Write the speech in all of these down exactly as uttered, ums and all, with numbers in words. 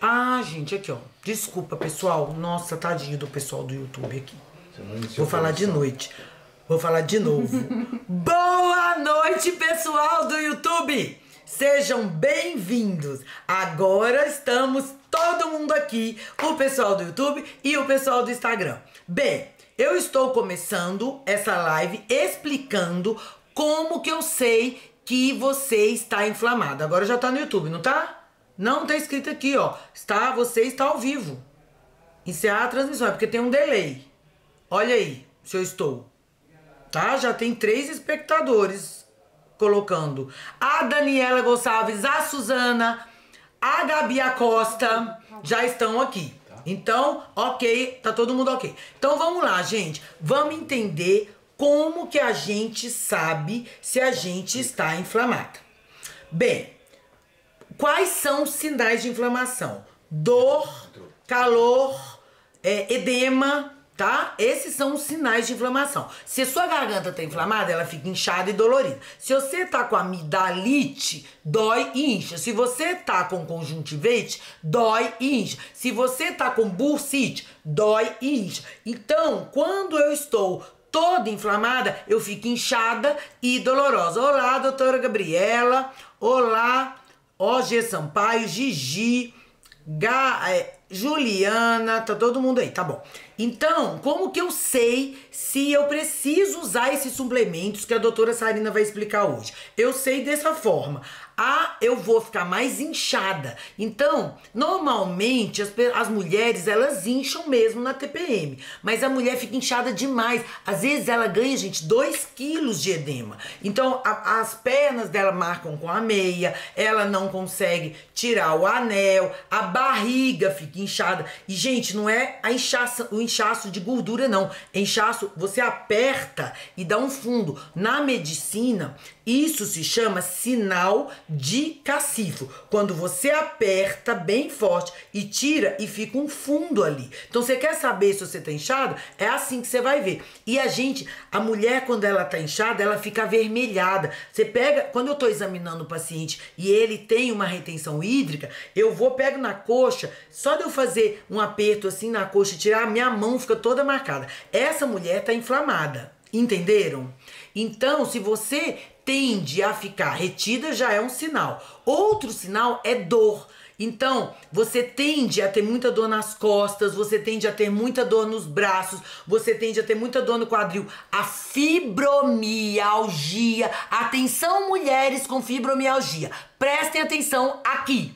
Ah, gente, aqui, ó. Desculpa, pessoal. Nossa, tadinho do pessoal do YouTube aqui. Vou falar de noite. Vou falar de novo. Boa noite, pessoal do YouTube! Sejam bem-vindos! Agora estamos todo mundo aqui, o pessoal do YouTube e o pessoal do Instagram. Bem, eu estou começando essa live explicando como que eu sei que você está inflamado. Agora já tá no YouTube, não tá? Não tá escrito aqui, ó. Está, você está ao vivo. Encerrar a transmissão, é porque tem um delay. Olha aí, se eu estou. Tá? Já tem três espectadores colocando. A Daniela Gonçalves, a Suzana, a Gabi Acosta já estão aqui. Então, ok, tá todo mundo ok. Então vamos lá, gente. Vamos entender como que a gente sabe se a gente está inflamada. Bem, quais são os sinais de inflamação? Dor, calor, é, edema, tá? Esses são os sinais de inflamação. Se a sua garganta tá inflamada, ela fica inchada e dolorida. Se você tá com amidalite, dói e incha. Se você tá com conjuntivite, dói e incha. Se você tá com bursite, dói e incha. Então, quando eu estou toda inflamada, eu fico inchada e dolorosa. Olá, doutora Gabriela. Olá, O G Sampaio, Gigi, Ga, é, Juliana, tá todo mundo aí, tá bom. Então, como que eu sei se eu preciso usar esses suplementos que a doutora Sarina vai explicar hoje? Eu sei dessa forma. Ah, eu vou ficar mais inchada. Então, normalmente, as, as mulheres, elas incham mesmo na T P M. Mas a mulher fica inchada demais. Às vezes ela ganha, gente, dois quilos de edema. Então, a, as pernas dela marcam com a meia. Ela não consegue tirar o anel. A barriga fica inchada. E, gente, não é a inchaça, o inchaço de gordura, não. É inchaço, você aperta e dá um fundo. Na medicina, isso se chama sinal de cacifo. Quando você aperta bem forte e tira e fica um fundo ali. Então você quer saber se você tá inchado? É assim que você vai ver. E a gente, a mulher quando ela tá inchada, ela fica avermelhada. Você pega, quando eu tô examinando o paciente e ele tem uma retenção hídrica, eu vou, pego na coxa, só de eu fazer um aperto assim na coxa e tirar, minha mão fica toda marcada. Essa mulher tá inflamada. Entenderam? Então, se você tende a ficar retida, já é um sinal. Outro sinal é dor. Então, você tende a ter muita dor nas costas, você tende a ter muita dor nos braços, você tende a ter muita dor no quadril. A fibromialgia. Atenção, mulheres com fibromialgia. Prestem atenção aqui.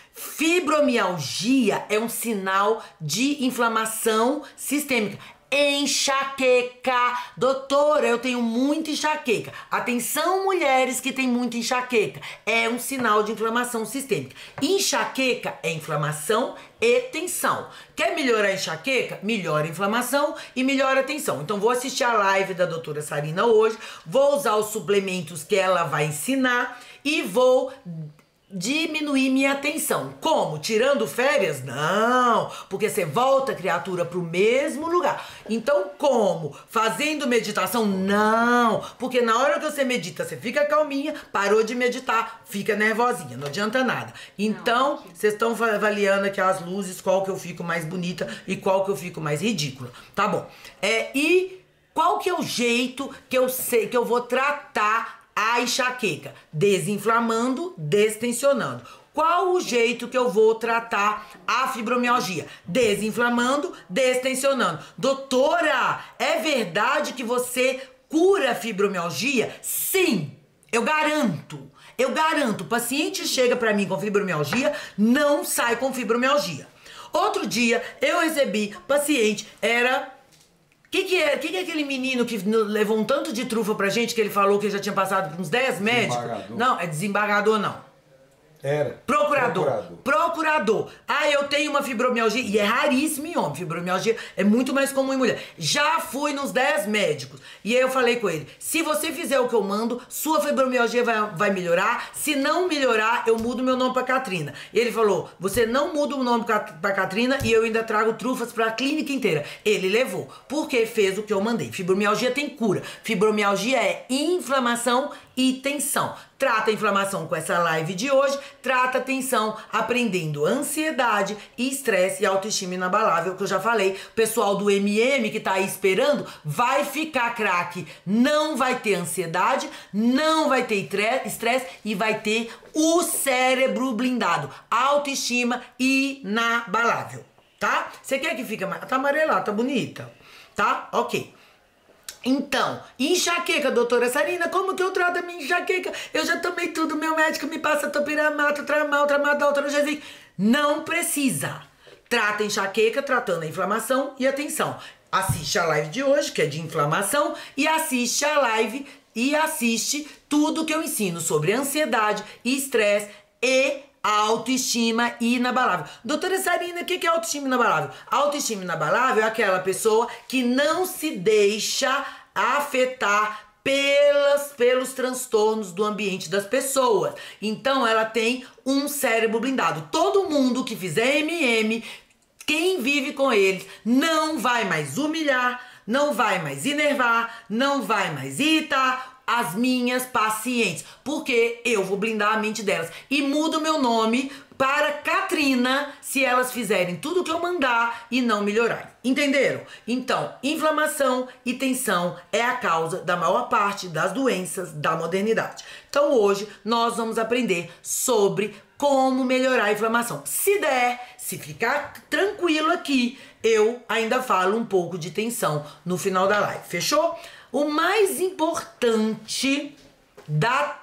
Fibromialgia é um sinal de inflamação sistêmica. Enxaqueca. Doutora, eu tenho muita enxaqueca. Atenção, mulheres que têm muita enxaqueca. É um sinal de inflamação sistêmica. Enxaqueca é inflamação e tensão. Quer melhorar a enxaqueca? Melhora a inflamação e melhora a tensão. Então vou assistir a live da doutora Sarina hoje, vou usar os suplementos que ela vai ensinar e vou diminuir minha tensão. Como? Tirando férias? Não, porque você volta, criatura, pro mesmo lugar. Então, como? Fazendo meditação? Não, porque na hora que você medita, você fica calminha, parou de meditar, fica nervosinha, não adianta nada. Então, vocês estão avaliando aqui as luzes, qual que eu fico mais bonita e qual que eu fico mais ridícula. Tá bom. É, e qual que é o jeito que eu sei que eu vou tratar a enxaqueca? Desinflamando, destensionando. Qual o jeito que eu vou tratar a fibromialgia? Desinflamando, destensionando. Doutora, é verdade que você cura a fibromialgia? Sim, eu garanto. Eu garanto. O paciente chega pra mim com fibromialgia, não sai com fibromialgia. Outro dia eu recebi paciente, era... O que, que, é, que, que é aquele menino que levou um tanto de trufa pra gente, que ele falou que já tinha passado por uns dez médicos? Não, é desembargador não. Era. Procurador. Procurador. Procurador. Ah, eu tenho uma fibromialgia. E é raríssimo em homem. Fibromialgia é muito mais comum em mulher. Já fui nos dez médicos. E aí eu falei com ele, se você fizer o que eu mando, sua fibromialgia vai, vai melhorar. Se não melhorar, eu mudo meu nome pra Catrina. E ele falou, você não muda o nome pra, pra Catrina e eu ainda trago trufas pra clínica inteira. Ele levou. Porque fez o que eu mandei. Fibromialgia tem cura. Fibromialgia é inflamação e tensão. Trata a inflamação com essa live de hoje, trata a tensão aprendendo ansiedade e estresse e autoestima inabalável, que eu já falei. O pessoal do M M que tá aí esperando vai ficar craque. Não vai ter ansiedade, não vai ter estresse e vai ter o cérebro blindado. Autoestima inabalável, tá? Você quer que fique... Tá amarelada, tá bonita, tá? Ok. Então, enxaqueca, doutora Sarina, como que eu trato a minha enxaqueca? Eu já tomei tudo, meu médico me passa topiramato, tramal, tramadol, trojesic. Não precisa. Trata a enxaqueca, tratando a inflamação e a tensão. Assiste a live de hoje, que é de inflamação, e assiste a live e assiste tudo que eu ensino sobre ansiedade, estresse e autoestima inabalável. Doutora Sarina, o que é autoestima inabalável? Autoestima inabalável é aquela pessoa que não se deixa afetar pelas, pelos transtornos do ambiente das pessoas. Então ela tem um cérebro blindado. Todo mundo que fizer M M, quem vive com eles, não vai mais humilhar, não vai mais enervar, não vai mais irritar as minhas pacientes, porque eu vou blindar a mente delas e mudo meu nome para Katrina se elas fizerem tudo o que eu mandar e não melhorarem. Entenderam? Então, inflamação e tensão é a causa da maior parte das doenças da modernidade. Então hoje nós vamos aprender sobre como melhorar a inflamação. Se der, se ficar tranquilo aqui, eu ainda falo um pouco de tensão no final da live, fechou? O mais importante da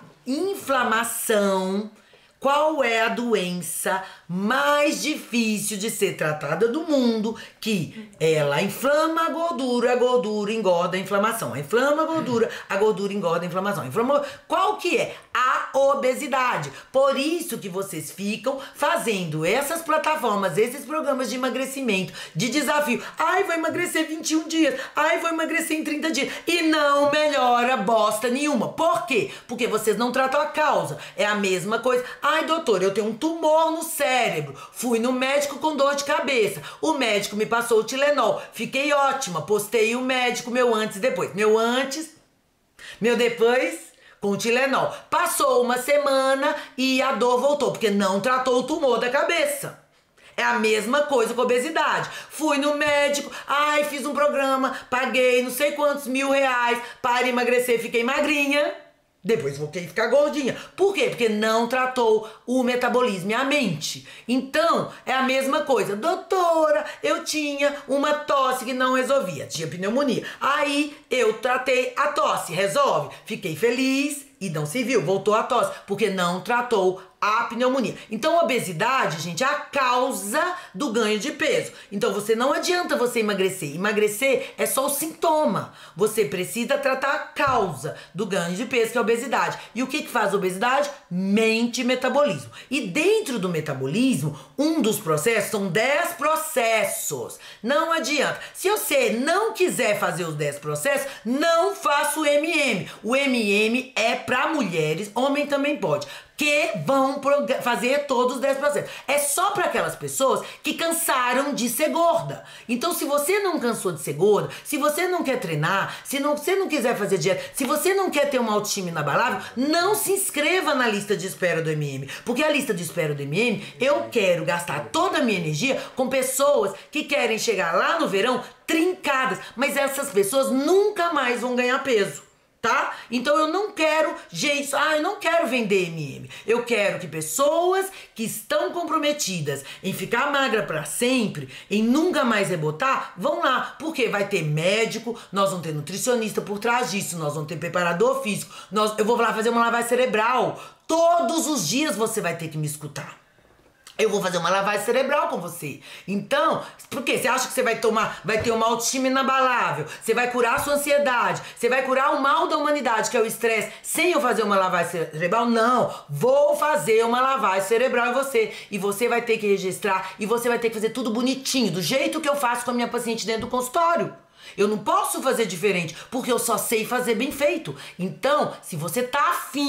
inflamação, qual é a doença mais difícil de ser tratada do mundo, que ela inflama a gordura, a gordura engorda a inflamação. A inflama a gordura, a gordura engorda a inflamação. Inflama... Qual que é? A obesidade. Por isso que vocês ficam fazendo essas plataformas, esses programas de emagrecimento, de desafio. Ai, vou emagrecer vinte e um dias. Ai, vou emagrecer em trinta dias. E não melhora bosta nenhuma. Por quê? Porque vocês não tratam a causa. É a mesma coisa. Ai, doutor, eu tenho um tumor no cérebro. Fui no médico com dor de cabeça. O médico me passou o Tilenol. Fiquei ótima. Postei o médico, meu antes e depois. Meu antes, meu depois, com o Tilenol. Passou uma semana e a dor voltou, porque não tratou o tumor da cabeça. É a mesma coisa com obesidade. Fui no médico, ai, fiz um programa, paguei não sei quantos mil reais para emagrecer, fiquei magrinha. Depois voltei a ficar gordinha. Por quê? Porque não tratou o metabolismo e a mente. Então, é a mesma coisa. Doutora, eu tinha uma tosse que não resolvia. Tinha pneumonia. Aí, eu tratei a tosse. Resolve? Fiquei feliz e não se viu. Voltou a tosse. Porque não tratou a pneumonia. Então, a obesidade, gente, é a causa do ganho de peso. Então, você não adianta você emagrecer. Emagrecer é só o sintoma. Você precisa tratar a causa do ganho de peso, que é a obesidade. E o que que faz a obesidade? Mente e metabolismo. E dentro do metabolismo, um dos processos, são dez processos. Não adianta. Se você não quiser fazer os dez processos, não faça o M M. O M M é para mulheres, homem também pode, que vão fazer todos os dez processos. É só para aquelas pessoas que cansaram de ser gorda. Então, se você não cansou de ser gorda, se você não quer treinar, se não, você não quiser fazer dieta, se você não quer ter uma autoestima inabalável, não se inscreva na lista de espera do M M. Porque a lista de espera do M M, eu quero gastar toda a minha energia com pessoas que querem chegar lá no verão trincadas. Mas essas pessoas nunca mais vão ganhar peso. Tá? Então eu não quero gente, ah, eu não quero vender M M. Eu quero que pessoas que estão comprometidas em ficar magra pra sempre, em nunca mais rebotar, vão lá, porque vai ter médico, nós vamos ter nutricionista por trás disso, nós vamos ter preparador físico, nós, eu vou lá fazer uma lavagem cerebral. Todos os dias você vai ter que me escutar. Eu vou fazer uma lavagem cerebral com você. Então, por quê? Você acha que você vai tomar, vai ter uma autoestima inabalável, você vai curar a sua ansiedade, você vai curar o mal da humanidade, que é o estresse, sem eu fazer uma lavagem cerebral? Não. Vou fazer uma lavagem cerebral em você. E você vai ter que registrar, e você vai ter que fazer tudo bonitinho, do jeito que eu faço com a minha paciente dentro do consultório. Eu não posso fazer diferente, porque eu só sei fazer bem feito. Então, se você tá afim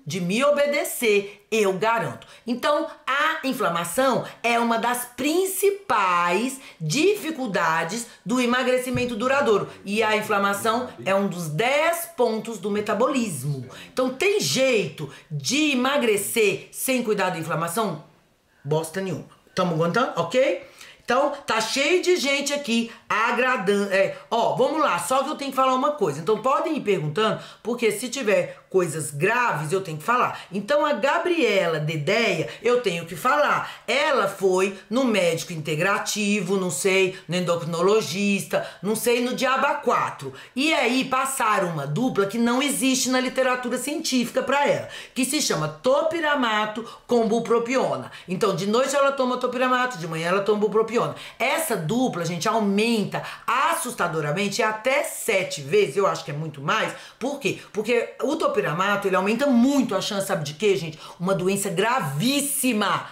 de me obedecer, eu garanto. Então, a inflamação é uma das principais dificuldades do emagrecimento duradouro. E a inflamação é um dos dez pontos do metabolismo. Então, tem jeito de emagrecer sem cuidar da inflamação? Bosta nenhuma. Tamo aguentando? Ok? Então, tá cheio de gente aqui agradando. É, ó, vamos lá, só que eu tenho que falar uma coisa. Então, podem ir perguntando, porque se tiver coisas graves, eu tenho que falar. Então, a Gabriela Dedeia, eu tenho que falar. Ela foi no médico integrativo, não sei, no endocrinologista, não sei, no Diaba quatro. E aí, passaram uma dupla que não existe na literatura científica pra ela, que se chama topiramato com bupropiona. Então, de noite ela toma topiramato, de manhã ela toma bupropiona. Essa dupla, gente, aumenta assustadoramente até sete vezes, eu acho que é muito mais. Por quê? Porque o topiramato, ele aumenta muito a chance, sabe de quê, gente? Uma doença gravíssima,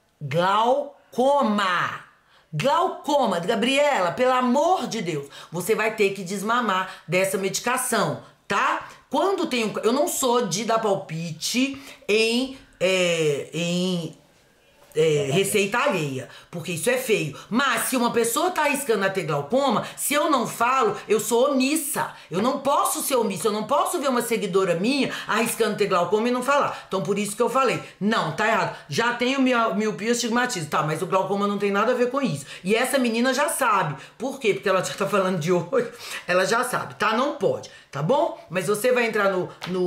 glaucoma. Glaucoma, Gabriela, pelo amor de Deus, você vai ter que desmamar dessa medicação, tá? Quando tem um... Eu não sou de dar palpite em... É, em É, receita alheia, porque isso é feio. Mas se uma pessoa tá arriscando a ter glaucoma, se eu não falo, eu sou omissa. Eu não posso ser omissa, eu não posso ver uma seguidora minha arriscando ter glaucoma e não falar. Então por isso que eu falei, não, tá errado. Já tenho miopia e astigmatismo, tá, mas o glaucoma não tem nada a ver com isso. E essa menina já sabe. Por quê? Porque ela já tá falando de hoje, ela já sabe, tá? Não pode. Tá bom? Mas você vai entrar no...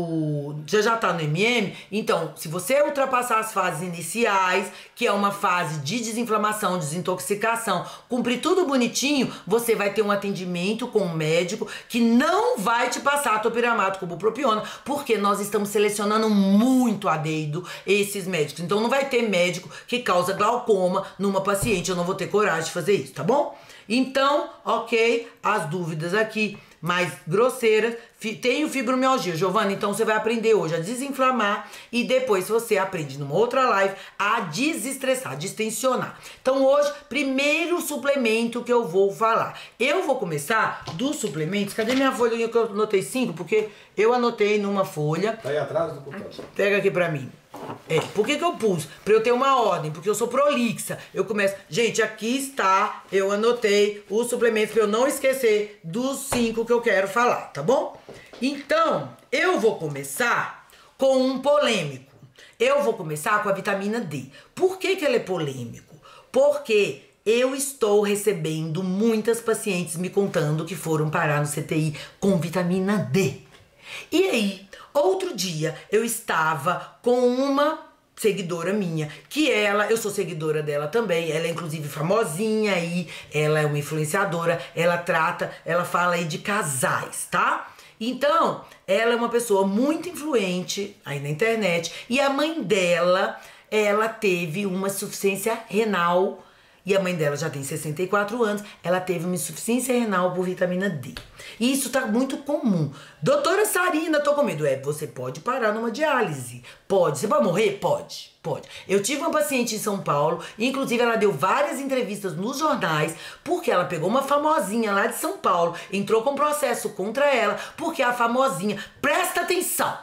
no já já tá no M M, então, se você ultrapassar as fases iniciais, que é uma fase de desinflamação, desintoxicação, cumprir tudo bonitinho, você vai ter um atendimento com um médico que não vai te passar topiramato com bupropiona, porque nós estamos selecionando muito a dedo esses médicos. Então não vai ter médico que causa glaucoma numa paciente, eu não vou ter coragem de fazer isso, tá bom? Então, ok, as dúvidas aqui mais grosseiras. Tenho fibromialgia, Giovana, então você vai aprender hoje a desinflamar e depois você aprende numa outra live a desestressar, a distensionar. Então hoje, primeiro suplemento que eu vou falar. Eu vou começar dos suplementos. Cadê minha folha que eu anotei cinco? Porque eu anotei numa folha. Tá aí atrás do computador. Pega aqui pra mim. É, por que que eu pus? Pra eu ter uma ordem, porque eu sou prolixa. Eu começo... Gente, aqui está, eu anotei os suplementos pra eu não esquecer dos cinco que eu quero falar, tá bom? Então, eu vou começar com um polêmico. Eu vou começar com a vitamina D. Por que que ele é polêmico? Porque eu estou recebendo muitas pacientes me contando que foram parar no C T I com vitamina D. E aí, outro dia, eu estava com uma seguidora minha, que ela, eu sou seguidora dela também, ela é inclusive famosinha aí, ela é uma influenciadora, ela trata, ela fala aí de casais, tá? Então, ela é uma pessoa muito influente aí na internet e a mãe dela, ela teve uma insuficiência renal e a mãe dela já tem sessenta e quatro anos, ela teve uma insuficiência renal por vitamina D. E isso tá muito comum. Doutora Sarina, tô com medo. É, você pode parar numa diálise. Pode. Você vai morrer? Pode. Pode. Eu tive uma paciente em São Paulo, inclusive ela deu várias entrevistas nos jornais, porque ela pegou uma famosinha lá de São Paulo, entrou com processo contra ela, porque a famosinha, presta atenção,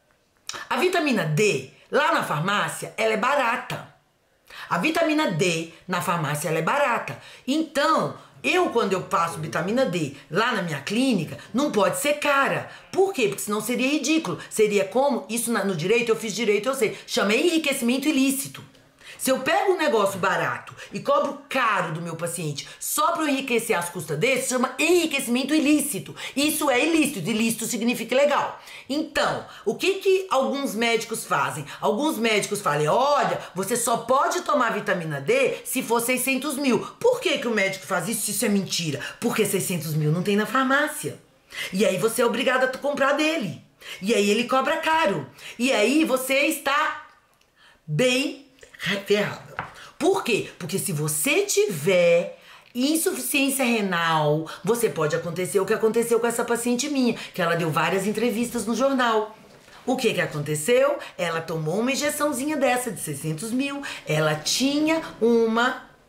a vitamina D, lá na farmácia, ela é barata. A vitamina D na farmácia ela é barata. Então, eu quando eu passo vitamina D lá na minha clínica, não pode ser cara. Por quê? Porque senão seria ridículo. Seria como, isso no direito, eu fiz direito, eu sei, chama enriquecimento ilícito. Se eu pego um negócio barato e cobro caro do meu paciente só para eu enriquecer as custas dele, se chama enriquecimento ilícito. Isso é ilícito, ilícito significa legal. Então, o que que alguns médicos fazem? Alguns médicos falam, olha, você só pode tomar vitamina D se for seiscentos mil. Por que que o médico faz isso se isso é mentira? Porque seiscentos mil não tem na farmácia. E aí você é obrigado a comprar dele. E aí ele cobra caro. E aí você está bem ferrada. Por quê? Porque se você tiver insuficiência renal, você pode acontecer o que aconteceu com essa paciente minha, que ela deu várias entrevistas no jornal. O que que aconteceu? Ela tomou uma injeçãozinha dessa de seiscentos mil, ela tinha uma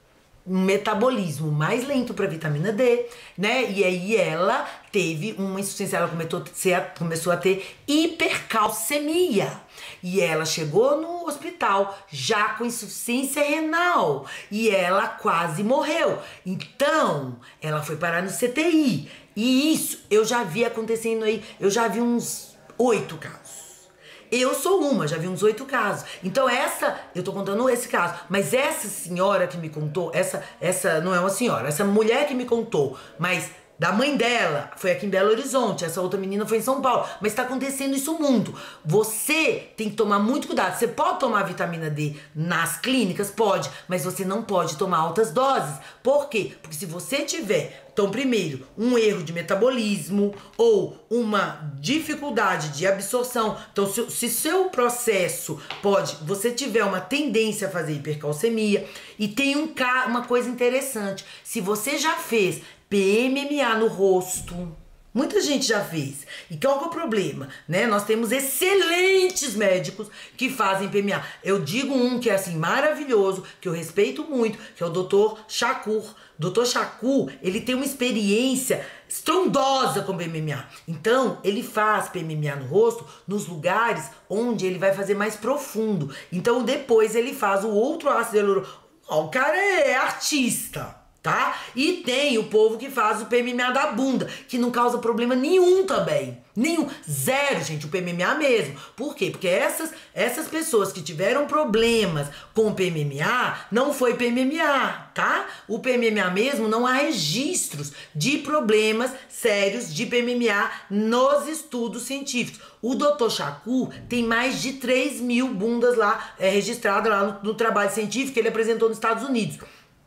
um metabolismo mais lento para vitamina D, né? E aí ela teve uma insuficiência, ela começou, começou a ter hipercalcemia. E ela chegou no hospital já com insuficiência renal. E ela quase morreu. Então, ela foi parar no C T I. E isso eu já vi acontecendo aí, eu já vi uns oito casos. Eu sou uma, já vi uns oito casos. Então essa, eu tô contando esse caso, mas essa senhora que me contou, essa, essa não é uma senhora, essa mulher que me contou, mas da mãe dela, foi aqui em Belo Horizonte, essa outra menina foi em São Paulo, mas tá acontecendo isso muito. Você tem que tomar muito cuidado. Você pode tomar vitamina D nas clínicas? Pode, mas você não pode tomar altas doses. Por quê? Porque se você tiver, então primeiro, um erro de metabolismo ou uma dificuldade de absorção, então se, se seu processo pode, você tiver uma tendência a fazer hipercalcemia, e tem um, uma coisa interessante, se você já fez P M M A no rosto, muita gente já fez. E qual que é o problema, né? Nós temos excelentes médicos que fazem P M M A. Eu digo um que é assim maravilhoso, que eu respeito muito, que é o doutor Shakur. doutor Shakur, ele tem uma experiência estrondosa com P M M A. Então, ele faz P M M A no rosto nos lugares onde ele vai fazer mais profundo. Então, depois ele faz o outro ácido hialurônico. Ó, o cara é artista. Tá? E tem o povo que faz o P M M A da bunda, que não causa problema nenhum também. Nenhum. Zero, gente, o P M M A mesmo. Por quê? Porque essas, essas pessoas que tiveram problemas com o P M M A, não foi P M M A, tá? O P M M A mesmo, não há registros de problemas sérios de P M M A nos estudos científicos. O doutor Shakur tem mais de três mil bundas lá, é, registradas lá no, no trabalho científico que ele apresentou nos Estados Unidos.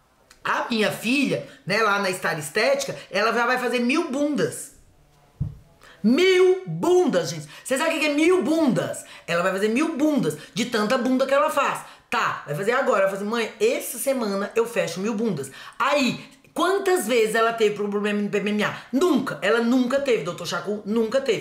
A minha filha, né, lá na Star Estética, ela já vai fazer mil bundas. Mil bundas, gente. Vocês sabem o que é mil bundas? Ela vai fazer mil bundas, de tanta bunda que ela faz. Tá, vai fazer agora. Vai fazer, mãe, essa semana eu fecho mil bundas. Aí, quantas vezes ela teve problema no P M M A? Nunca. Ela nunca teve, doutor Shakur, nunca teve.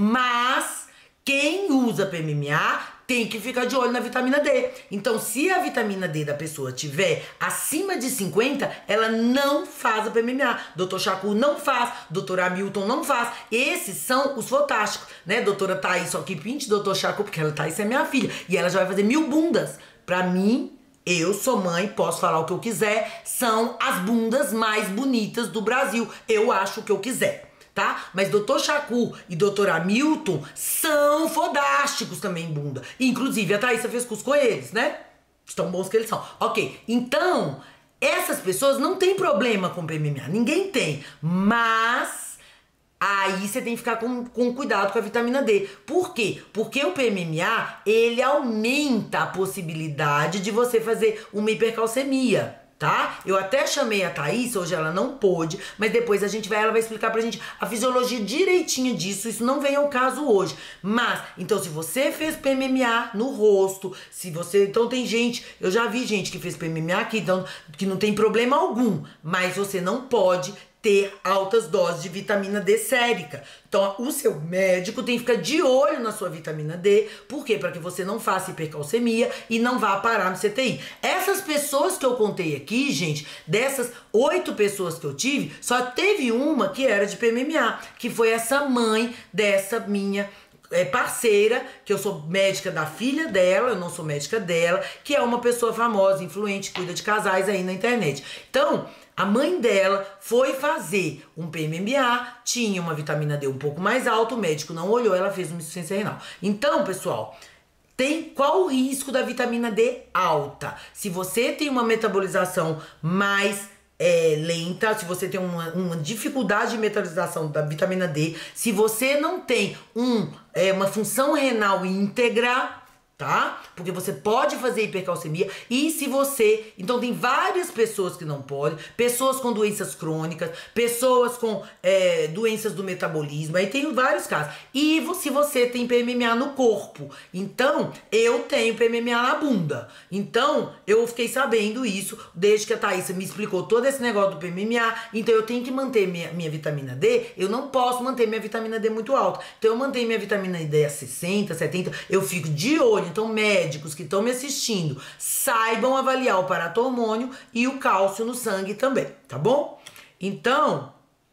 Mas quem usa P M M A tem que ficar de olho na vitamina D. Então, se a vitamina D da pessoa tiver acima de cinquenta, ela não faz a P M M A. doutor Shakur não faz, doutor Hamilton não faz. Esses são os fantásticos, né? Doutora Thaís, só que pinte doutor Shakur, porque ela Thaís é minha filha. E ela já vai fazer mil bundas. Pra mim, eu sou mãe, posso falar o que eu quiser. São as bundas mais bonitas do Brasil. Eu acho o que eu quiser. Tá? Mas doutor Shakur e doutor Hamilton são fodásticos também em bunda. Inclusive, a Thaísa fez curso com eles, né? Tão bons que eles são. Ok, então, essas pessoas não têm problema com P M M A. Ninguém tem. Mas aí você tem que ficar com, com cuidado com a vitamina D. Por quê? Porque o P M M A, ele aumenta a possibilidade de você fazer uma hipercalcemia. Tá? Eu até chamei a Thaís, hoje ela não pôde, mas depois a gente vai, ela vai explicar pra gente a fisiologia direitinha disso, isso não vem ao caso hoje. Mas, então se você fez P M M A no rosto, se você, então tem gente, eu já vi gente que fez P M M A aqui, então, que não tem problema algum, mas você não pode ter altas doses de vitamina D sérica. Então, o seu médico tem que ficar de olho na sua vitamina D. Por quê? Para que você não faça hipercalcemia e não vá parar no C T I. Essas pessoas que eu contei aqui, gente, dessas oito pessoas que eu tive, só teve uma que era de P M M A, que foi essa mãe dessa minha é, parceira, que eu sou médica da filha dela, eu não sou médica dela, que é uma pessoa famosa, influente, cuida de casais aí na internet. Então, a mãe dela foi fazer um P M M A, tinha uma vitamina D um pouco mais alta, o médico não olhou, ela fez uma insuficiência renal. Então, pessoal, tem qual o risco da vitamina D alta? Se você tem uma metabolização mais é, lenta, se você tem uma, uma dificuldade de metabolização da vitamina D, se você não tem um, é, uma função renal íntegra, tá? Porque você pode fazer hipercalcemia. E se você... Então tem várias pessoas que não podem. Pessoas com doenças crônicas. Pessoas com é, doenças do metabolismo. Aí tem vários casos. E se você tem P M M A no corpo. Então, eu tenho P M M A na bunda. Então, eu fiquei sabendo isso desde que a Thaísa me explicou todo esse negócio do P M M A. Então, eu tenho que manter minha, minha vitamina D. Eu não posso manter minha vitamina D muito alta. Então, eu mantenho minha vitamina D a sessenta, setenta. Eu fico de olho. Então, médicos que estão me assistindo, saibam avaliar o paratormônio e o cálcio no sangue também, tá bom? Então,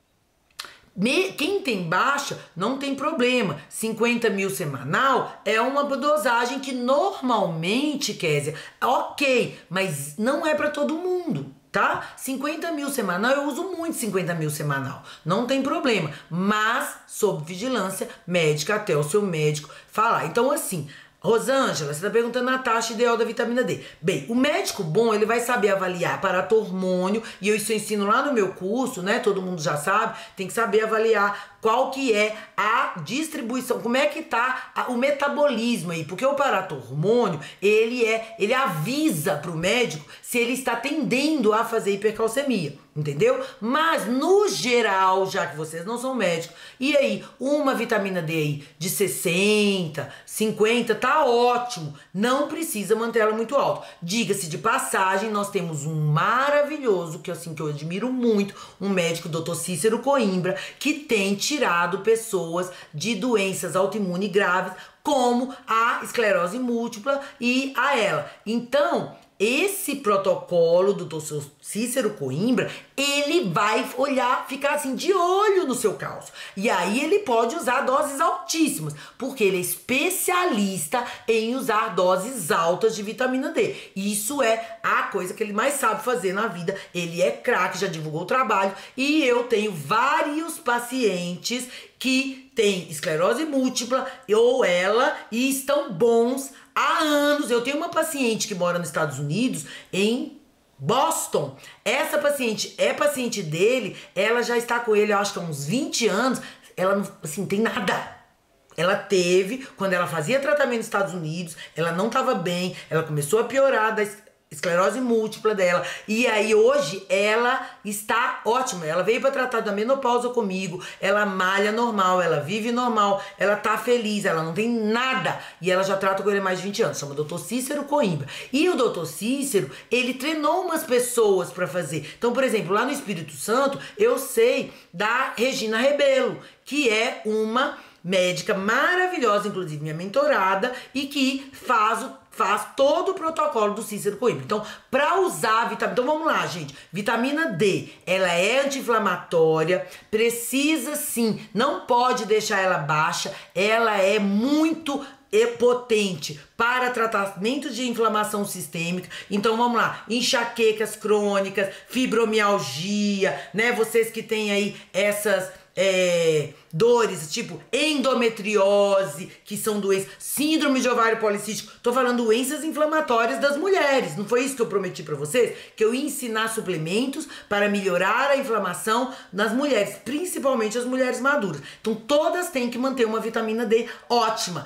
me, quem tem baixa não tem problema. cinquenta mil semanal é uma dosagem que normalmente, Kézia, é ok, mas não é para todo mundo. Tá? cinquenta mil semanal, eu uso muito cinquenta mil semanal, não tem problema, mas sob vigilância médica até o seu médico falar. Então assim, Rosângela, você tá perguntando a taxa ideal da vitamina D. Bem, o médico bom, ele vai saber avaliar paratormônio, e eu isso eu ensino lá no meu curso, né? Todo mundo já sabe, tem que saber avaliar qual que é a distribuição, como é que tá a, o metabolismo aí, porque o paratormônio, ele é, ele avisa pro médico se ele está tendendo a fazer hipercalcemia, entendeu? Mas no geral, já que vocês não são médicos, e aí, uma vitamina D aí de sessenta, cinquenta, tá ótimo, não precisa manter ela muito alta. Diga-se de passagem, nós temos um maravilhoso, que assim, que eu admiro muito, um médico, doutor Cícero Coimbra, que tem tirado pessoas de doenças autoimunes graves, como a esclerose múltipla e a ela. Então, esse protocolo do doutor Cícero Coimbra, ele vai olhar, ficar assim de olho no seu cálcio. E aí ele pode usar doses altíssimas, porque ele é especialista em usar doses altas de vitamina D. Isso é a coisa que ele mais sabe fazer na vida. Ele é craque, já divulgou o trabalho, e eu tenho vários pacientes que têm esclerose múltipla ou ela e estão bons há anos. Eu tenho uma paciente que mora nos Estados Unidos, em Boston. Essa paciente é paciente dele, ela já está com ele, eu acho que há uns vinte anos. Ela não, assim, tem nada. Ela teve, quando ela fazia tratamento nos Estados Unidos, ela não estava bem, ela começou a piorar da esclerose múltipla dela, e aí hoje ela está ótima. Ela veio para tratar da menopausa comigo, ela malha normal, ela vive normal, ela tá feliz, ela não tem nada, e ela já trata com ele há mais de vinte anos, chama doutor Cícero Coimbra. E o doutor Cícero, ele treinou umas pessoas para fazer. Então, por exemplo, lá no Espírito Santo, eu sei da Regina Rebelo, que é uma médica maravilhosa, inclusive minha mentorada, e que faz o faz todo o protocolo do Cícero Coimbra. Então, para usar a vitamina... Então, vamos lá, gente. Vitamina D, ela é anti-inflamatória, precisa sim, não pode deixar ela baixa, ela é muito potente para tratamento de inflamação sistêmica. Então, vamos lá. Enxaquecas crônicas, fibromialgia, né? Vocês que têm aí essas... É, dores, tipo endometriose, que são doenças, síndrome de ovário policístico. Tô falando doenças inflamatórias das mulheres. Não foi isso que eu prometi pra vocês? Que eu ia ensinar suplementos para melhorar a inflamação nas mulheres, principalmente as mulheres maduras. Então todas têm que manter uma vitamina D ótima.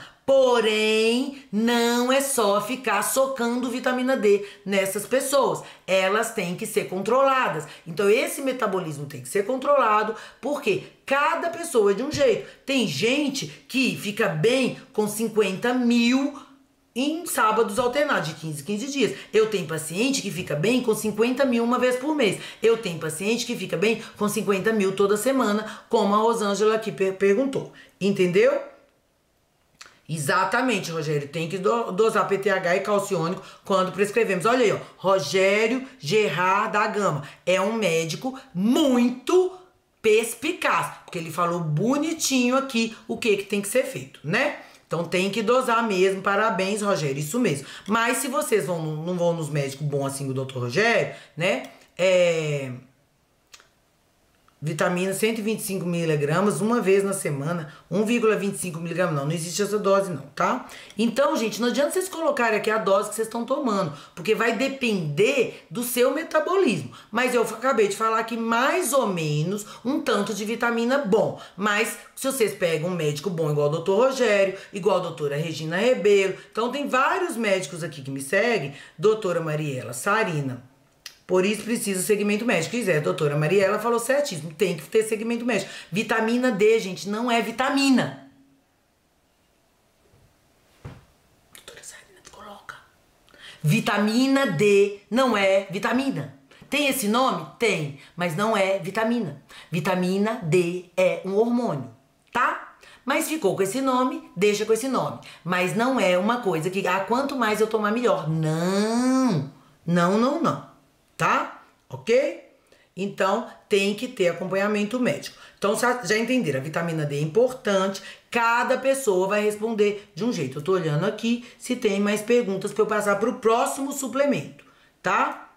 Porém, não é só ficar socando vitamina D nessas pessoas. Elas têm que ser controladas. Então, esse metabolismo tem que ser controlado, porque cada pessoa é de um jeito. Tem gente que fica bem com cinquenta mil em sábados alternados, de quinze em quinze dias. Eu tenho paciente que fica bem com cinquenta mil uma vez por mês. Eu tenho paciente que fica bem com cinquenta mil toda semana, como a Rosângela aqui per- perguntou. Entendeu? Exatamente, Rogério, tem que do, dosar P T H e calciônico quando prescrevemos. Olha aí, ó, Rogério Gerard da Gama é um médico muito perspicaz, porque ele falou bonitinho aqui o que, que tem que ser feito, né? Então tem que dosar mesmo, parabéns, Rogério, isso mesmo. Mas se vocês vão, não vão nos médicos bons assim, o doutor Rogério, né, é... vitamina cento e vinte e cinco miligramas uma vez na semana, um vírgula vinte e cinco miligramas, não, não existe essa dose não, tá? Então, gente, não adianta vocês colocarem aqui a dose que vocês estão tomando, porque vai depender do seu metabolismo. Mas eu acabei de falar que mais ou menos um tanto de vitamina bom, mas se vocês pegam um médico bom igual o doutor Rogério, igual a doutora Regina Rebelo, então tem vários médicos aqui que me seguem, doutora Mariela Sarina, por isso precisa segmento médico. Quiser, a doutora Mariela falou certíssimo, tem que ter segmento médico. Vitamina D, gente, não é vitamina. Doutora Sarina, coloca. Vitamina D não é vitamina. Tem esse nome? Tem, mas não é vitamina. Vitamina D é um hormônio, tá? Mas ficou com esse nome, deixa com esse nome. Mas não é uma coisa que, ah, quanto mais eu tomar, melhor. Não, não, não, não, tá? Ok? Então, tem que ter acompanhamento médico. Então, já entenderam, a vitamina D é importante, cada pessoa vai responder de um jeito. Eu tô olhando aqui se tem mais perguntas para eu passar pro próximo suplemento, tá?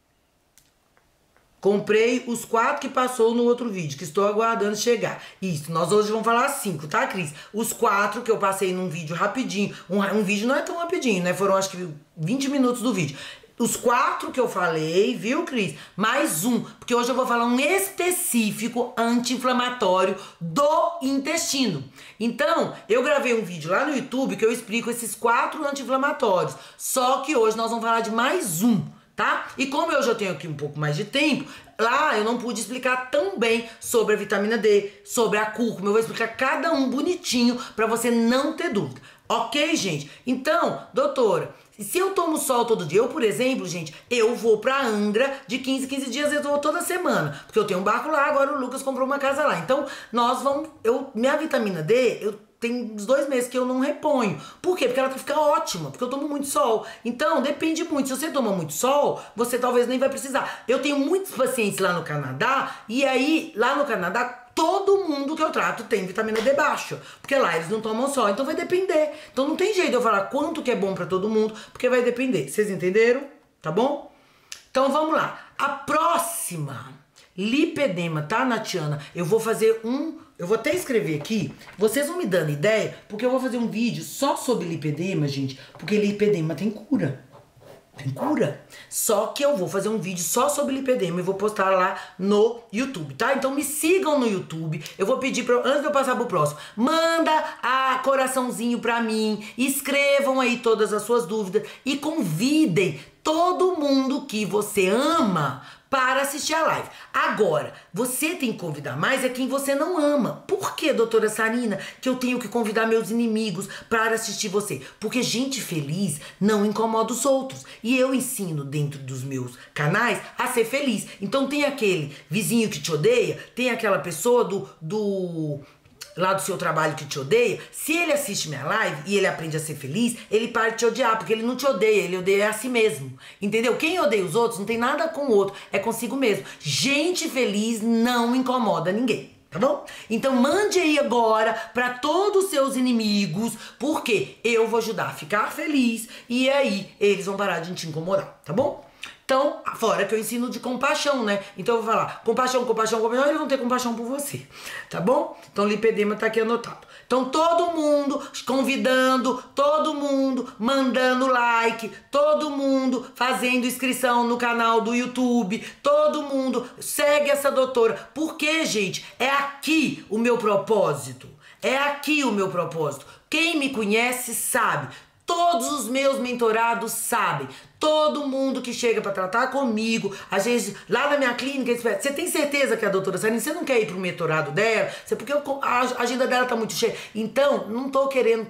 Comprei os quatro que passou no outro vídeo, que estou aguardando chegar. Isso, nós hoje vamos falar cinco, tá, Cris? Os quatro que eu passei num vídeo rapidinho. Um, um vídeo não é tão rapidinho, né? Foram, acho que, vinte minutos do vídeo. Os quatro que eu falei, viu, Cris? Mais um, porque hoje eu vou falar um específico anti-inflamatório do intestino. Então, eu gravei um vídeo lá no YouTube que eu explico esses quatro anti-inflamatórios. Só que hoje nós vamos falar de mais um, tá? E como eu já tenho aqui um pouco mais de tempo, lá eu não pude explicar tão bem sobre a vitamina D, sobre a cúrcuma. Eu vou explicar cada um bonitinho pra você não ter dúvida. Ok, gente? Então, doutora, se eu tomo sol todo dia, eu, por exemplo, gente, eu vou pra Angra de quinze em quinze dias, eu vou toda semana. Porque eu tenho um barco lá, agora o Lucas comprou uma casa lá. Então, nós vamos... Eu, minha vitamina D, eu tem uns dois meses que eu não reponho. Por quê? Porque ela fica ótima, porque eu tomo muito sol. Então, depende muito. Se você toma muito sol, você talvez nem vai precisar. Eu tenho muitos pacientes lá no Canadá, e aí, lá no Canadá, todo mundo que eu trato tem vitamina D baixa, porque lá eles não tomam sol, então vai depender. Então não tem jeito de eu falar quanto que é bom pra todo mundo, porque vai depender. Vocês entenderam? Tá bom? Então vamos lá. A próxima, lipedema, tá, Natiana? Eu vou fazer um... Eu vou até escrever aqui, vocês vão me dando ideia, porque eu vou fazer um vídeo só sobre lipedema, gente, porque lipedema tem cura. Tem cura. Só que eu vou fazer um vídeo só sobre lipedema e vou postar lá no YouTube, tá? Então me sigam no YouTube. Eu vou pedir, pra, antes de eu passar pro próximo, manda a coraçãozinho pra mim, escrevam aí todas as suas dúvidas e convidem todo mundo que você ama para assistir a live. Agora, você tem que convidar mais é quem você não ama. Por que, doutora Sarina, que eu tenho que convidar meus inimigos para assistir você? Porque gente feliz não incomoda os outros. E eu ensino dentro dos meus canais a ser feliz. Então tem aquele vizinho que te odeia, tem aquela pessoa do... do lá do seu trabalho que te odeia, se ele assiste minha live e ele aprende a ser feliz, ele para de te odiar, porque ele não te odeia, ele odeia a si mesmo, entendeu? Quem odeia os outros não tem nada com o outro, é consigo mesmo. Gente feliz não incomoda ninguém, tá bom? Então mande aí agora pra todos os seus inimigos, porque eu vou ajudar a ficar feliz e aí eles vão parar de te incomodar, tá bom? Então, fora que eu ensino de compaixão, né? Então eu vou falar compaixão, compaixão, compaixão, eles vão ter compaixão por você, tá bom? Então lipedema tá aqui anotado. Então todo mundo convidando, todo mundo mandando like, todo mundo fazendo inscrição no canal do YouTube, todo mundo segue essa doutora. Porque, gente, é aqui o meu propósito, é aqui o meu propósito. Quem me conhece sabe. Todos os meus mentorados sabem. Todo mundo que chega pra tratar comigo, às vezes, lá na minha clínica, eles pedem, você tem certeza que é a doutora Sarina, você não quer ir pro mentorado dela? Você, porque a agenda dela tá muito cheia. Então, não tô querendo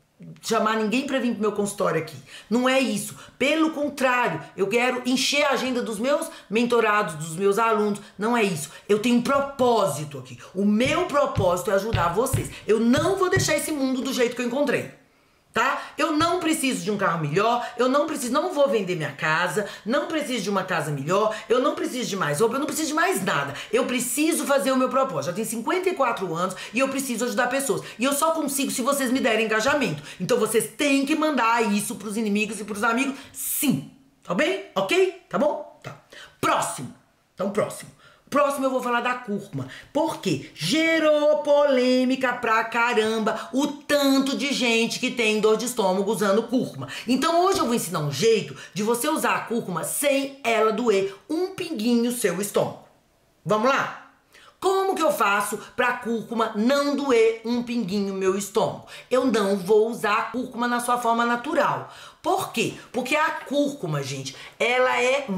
chamar ninguém pra vir pro meu consultório aqui. Não é isso. Pelo contrário, eu quero encher a agenda dos meus mentorados, dos meus alunos. Não é isso. Eu tenho um propósito aqui. O meu propósito é ajudar vocês. Eu não vou deixar esse mundo do jeito que eu encontrei. Tá? Eu não preciso de um carro melhor, eu não preciso, não vou vender minha casa, não preciso de uma casa melhor, eu não preciso de mais roupa, eu não preciso de mais nada. Eu preciso fazer o meu propósito. Já tenho cinquenta e quatro anos e eu preciso ajudar pessoas. E eu só consigo se vocês me derem engajamento. Então vocês têm que mandar isso pros inimigos e pros amigos, sim. Tá bem? Ok? Tá bom? Tá. Próximo. Então, próximo. Próximo eu vou falar da cúrcuma, porque gerou polêmica pra caramba o tanto de gente que tem dor de estômago usando cúrcuma. Então hoje eu vou ensinar um jeito de você usar a cúrcuma sem ela doer um pinguinho seu estômago. Vamos lá? Como que eu faço pra cúrcuma não doer um pinguinho meu estômago? Eu não vou usar a cúrcuma na sua forma natural. Por quê? Porque a cúrcuma, gente, ela é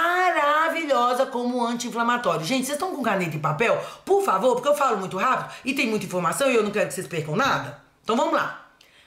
maravilhosa como anti-inflamatório. Gente, vocês estão com caneta e papel? Por favor, porque eu falo muito rápido e tem muita informação e eu não quero que vocês percam nada. Então vamos lá.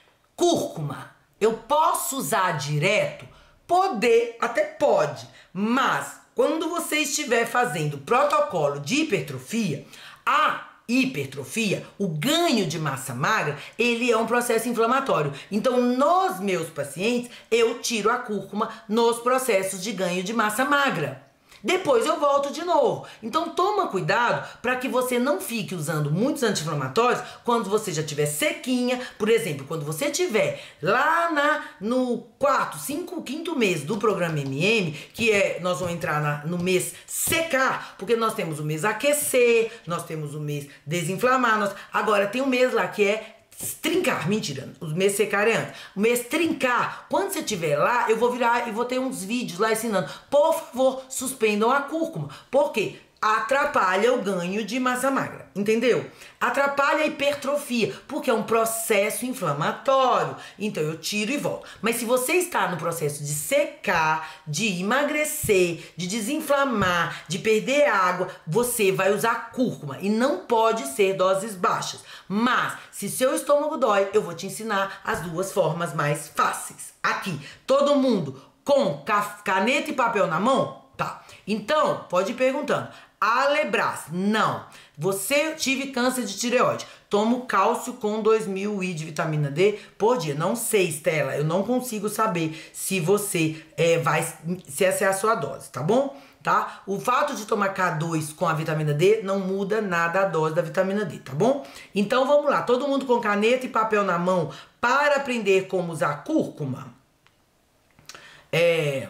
Cúrcuma, eu posso usar direto? Poder, até pode, mas quando você estiver fazendo protocolo de hipertrofia, a hipertrofia, o ganho de massa magra, ele é um processo inflamatório. Então, nos meus pacientes, eu tiro a cúrcuma nos processos de ganho de massa magra. Depois eu volto de novo. Então toma cuidado para que você não fique usando muitos anti-inflamatórios quando você já tiver sequinha. Por exemplo, quando você tiver lá na, no quarto, cinco, quinto mês do programa M M, que é, nós vamos entrar na, no mês secar, porque nós temos o mês aquecer, nós temos o mês desinflamar, nós, agora tem um mês lá que é trincar, mentira, os meses secar é antes. O mês trincar, quando você estiver lá, eu vou virar e vou ter uns vídeos lá ensinando. Por favor, suspendam a cúrcuma. Por quê? Atrapalha o ganho de massa magra, entendeu? Atrapalha a hipertrofia, porque é um processo inflamatório. Então eu tiro e volto. Mas se você está no processo de secar, de emagrecer, de desinflamar, de perder água, você vai usar cúrcuma. E não pode ser doses baixas. Mas, se seu estômago dói, eu vou te ensinar as duas formas mais fáceis. Aqui, todo mundo com caneta e papel na mão? Tá. Então, pode ir perguntando. Alebras, não. Você tive câncer de tireoide. Tomo cálcio com dois mil I de vitamina D por dia. Não sei, Estela, eu não consigo saber se você é, vai, se essa é a sua dose, tá bom? Tá? O fato de tomar K dois com a vitamina D não muda nada a dose da vitamina D, tá bom? Então vamos lá, todo mundo com caneta e papel na mão para aprender como usar cúrcuma. É...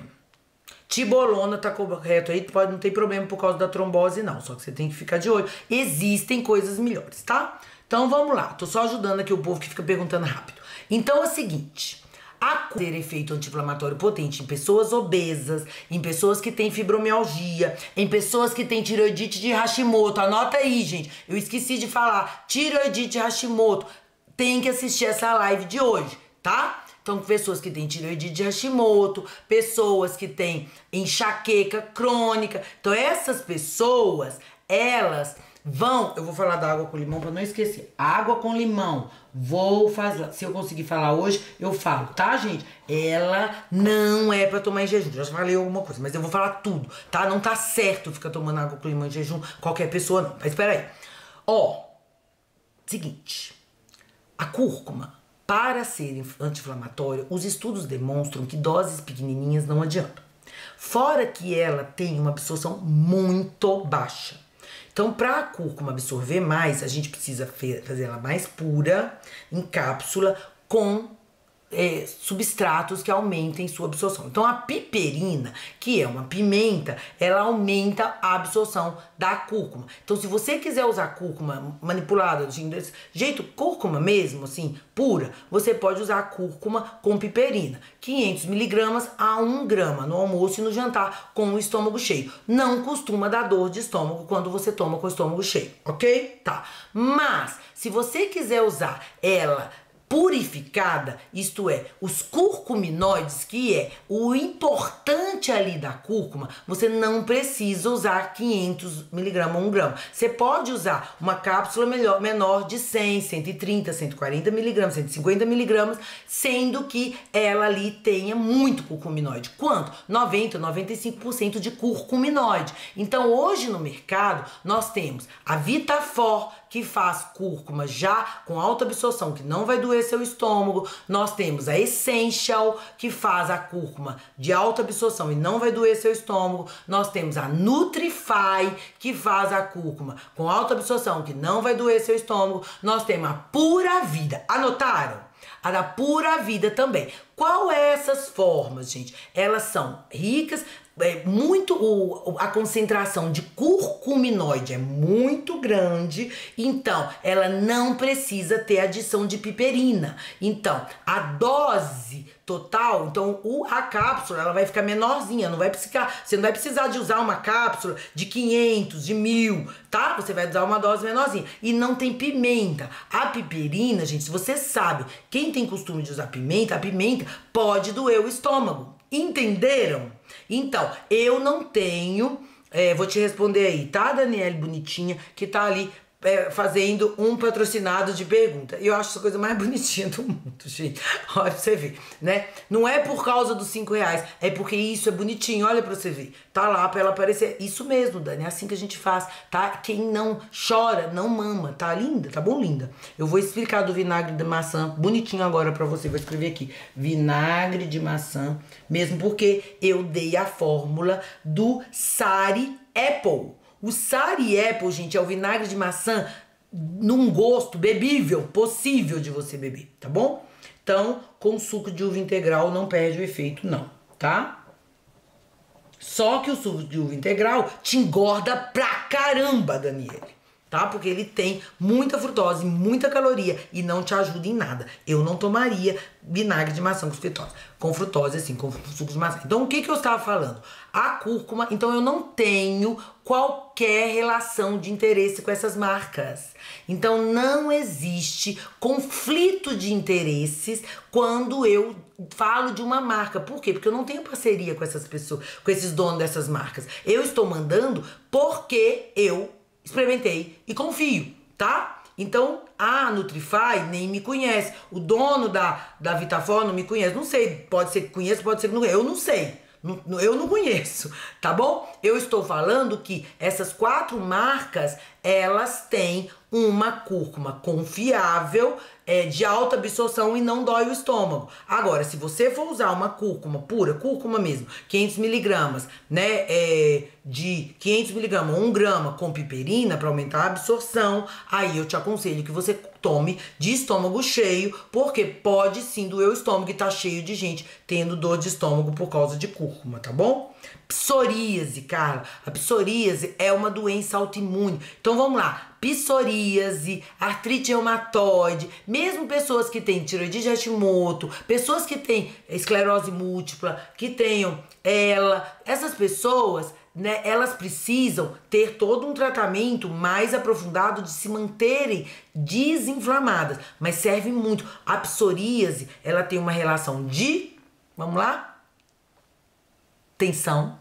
Tibolona tá correto aí, pode, não tem problema por causa da trombose não, só que você tem que ficar de olho. Existem coisas melhores, tá? Então vamos lá, tô só ajudando aqui o povo que fica perguntando rápido. Então é o seguinte, a ter efeito anti-inflamatório potente em pessoas obesas, em pessoas que têm fibromialgia, em pessoas que têm tireoidite de Hashimoto. Anota aí, gente, eu esqueci de falar, tireoidite de Hashimoto. Tem que assistir essa live de hoje, tá? Então, pessoas que têm tireoidite de Hashimoto, pessoas que têm enxaqueca crônica. Então, essas pessoas, elas vão... Eu vou falar da água com limão pra não esquecer. Água com limão. Vou fazer... Se eu conseguir falar hoje, eu falo, tá, gente? Ela não é pra tomar em jejum. Já falei alguma coisa, mas eu vou falar tudo, tá? Não tá certo ficar tomando água com limão em jejum. Qualquer pessoa não. Mas espera aí. Ó, seguinte. A cúrcuma... Para ser anti-inflamatória, os estudos demonstram que doses pequenininhas não adiantam. Fora que ela tem uma absorção muito baixa. Então, para a cúrcuma absorver mais, a gente precisa fazer ela mais pura, em cápsula, com é, substratos que aumentem sua absorção. Então, a piperina, que é uma pimenta, ela aumenta a absorção da cúrcuma. Então, se você quiser usar cúrcuma manipulada, assim, desse jeito, cúrcuma mesmo, assim, pura, você pode usar cúrcuma com piperina. quinhentos miligramas a um grama no almoço e no jantar com o estômago cheio. Não costuma dar dor de estômago quando você toma com o estômago cheio, ok? Tá. Mas, se você quiser usar ela purificada, isto é, os curcuminoides, que é o importante ali da cúrcuma, você não precisa usar quinhentos miligramas ou um grama. Você pode usar uma cápsula melhor, menor de cem, cento e trinta, cento e quarenta miligramas, cento e cinquenta miligramas, sendo que ela ali tenha muito curcuminoide. Quanto? noventa, noventa e cinco por cento de curcuminoide. Então, hoje no mercado, nós temos a Vitafor, que faz cúrcuma já com alta absorção, que não vai doer seu estômago. Nós temos a Essential, que faz a cúrcuma de alta absorção e não vai doer seu estômago. Nós temos a Nutrify, que faz a cúrcuma com alta absorção, que não vai doer seu estômago. Nós temos a Pura Vida. Anotaram? A da Pura Vida também. Qual é essas formas, gente? Elas são ricas, é muito, o, a concentração de curcuminoide é muito grande, então ela não precisa ter adição de piperina. Então, a dose total, então o, a cápsula ela vai ficar menorzinha, não vai precisar, você não vai precisar de usar uma cápsula de quinhentos, de mil, tá? Você vai usar uma dose menorzinha. E não tem pimenta. A piperina, gente, se você sabe, quem tem costume de usar pimenta, a pimenta pode doer o estômago. Entenderam? Então, eu não tenho... É, vou te responder aí, tá, Daniele bonitinha, que tá ali é, fazendo um patrocinado de pergunta. E eu acho essa coisa mais bonitinha do mundo, gente. Olha pra você ver, né? Não é por causa dos cinco reais, é porque isso é bonitinho, olha pra você ver. Tá lá pra ela aparecer. Isso mesmo, Dani, é assim que a gente faz, tá? Quem não chora, não mama, tá linda? Tá bom, linda? Eu vou explicar do vinagre de maçã bonitinho agora pra você, vou escrever aqui. Vinagre de maçã, mesmo porque eu dei a fórmula do Sari Apple. O Sari Apple, gente, é o vinagre de maçã num gosto bebível, possível de você beber, tá bom? Então, com suco de uva integral não perde o efeito, não, tá? Só que o suco de uva integral te engorda pra caramba, Daniele, tá? Porque ele tem muita frutose, muita caloria e não te ajuda em nada. Eu não tomaria vinagre de maçã com frutose, com frutose assim, com suco de maçã. Então, o que que eu estava falando? A cúrcuma, então eu não tenho qualquer relação de interesse com essas marcas. Então, não existe conflito de interesses quando eu falo de uma marca. Por quê? Porque eu não tenho parceria com essas pessoas, com esses donos dessas marcas. Eu estou mandando porque eu experimentei e confio, tá? Então, a Nutrify nem me conhece. O dono da, da Vitafor não me conhece. Não sei, pode ser que conheça, pode ser que não conheça. Eu não sei. Não, eu não conheço, tá bom? Eu estou falando que essas quatro marcas, elas têm uma cúrcuma confiável, é, de alta absorção e não dói o estômago. Agora, se você for usar uma cúrcuma pura, cúrcuma mesmo, quinhentos miligramas, né, é, de quinhentos miligramas, um grama com piperina para aumentar a absorção, aí eu te aconselho que você tome de estômago cheio, porque pode sim doer o estômago e tá cheio de gente tendo dor de estômago por causa de cúrcuma, tá bom? Psoríase, cara. A psoríase é uma doença autoimune. Então vamos lá. Psoríase, artrite reumatoide, mesmo pessoas que têm tireoidite de Hashimoto, pessoas que têm esclerose múltipla, que tenham ela, essas pessoas, né, elas precisam ter todo um tratamento mais aprofundado de se manterem desinflamadas, mas serve muito. A psoríase, ela tem uma relação de, vamos lá, tensão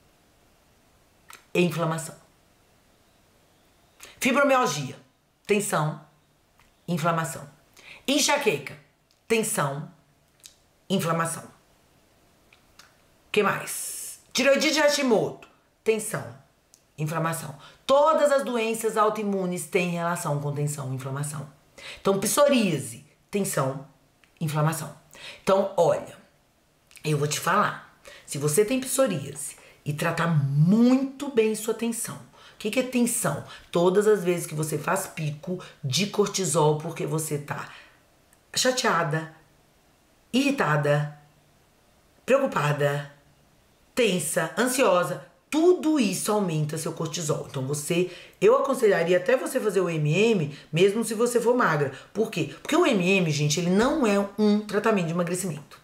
e inflamação. Fibromialgia, tensão, inflamação. Enxaqueca, tensão, inflamação. O que mais? Tireoidite de Hashimoto, tensão, inflamação. Todas as doenças autoimunes têm relação com tensão e inflamação. Então, psoríase, tensão, inflamação. Então, olha, eu vou te falar. Se você tem psoríase e tratar muito bem sua tensão. O que, que é tensão? Todas as vezes que você faz pico de cortisol porque você tá chateada, irritada, preocupada, tensa, ansiosa, tudo isso aumenta seu cortisol. Então você, eu aconselharia até você fazer o M M, mesmo se você for magra. Por quê? Porque o M M, gente, ele não é um tratamento de emagrecimento.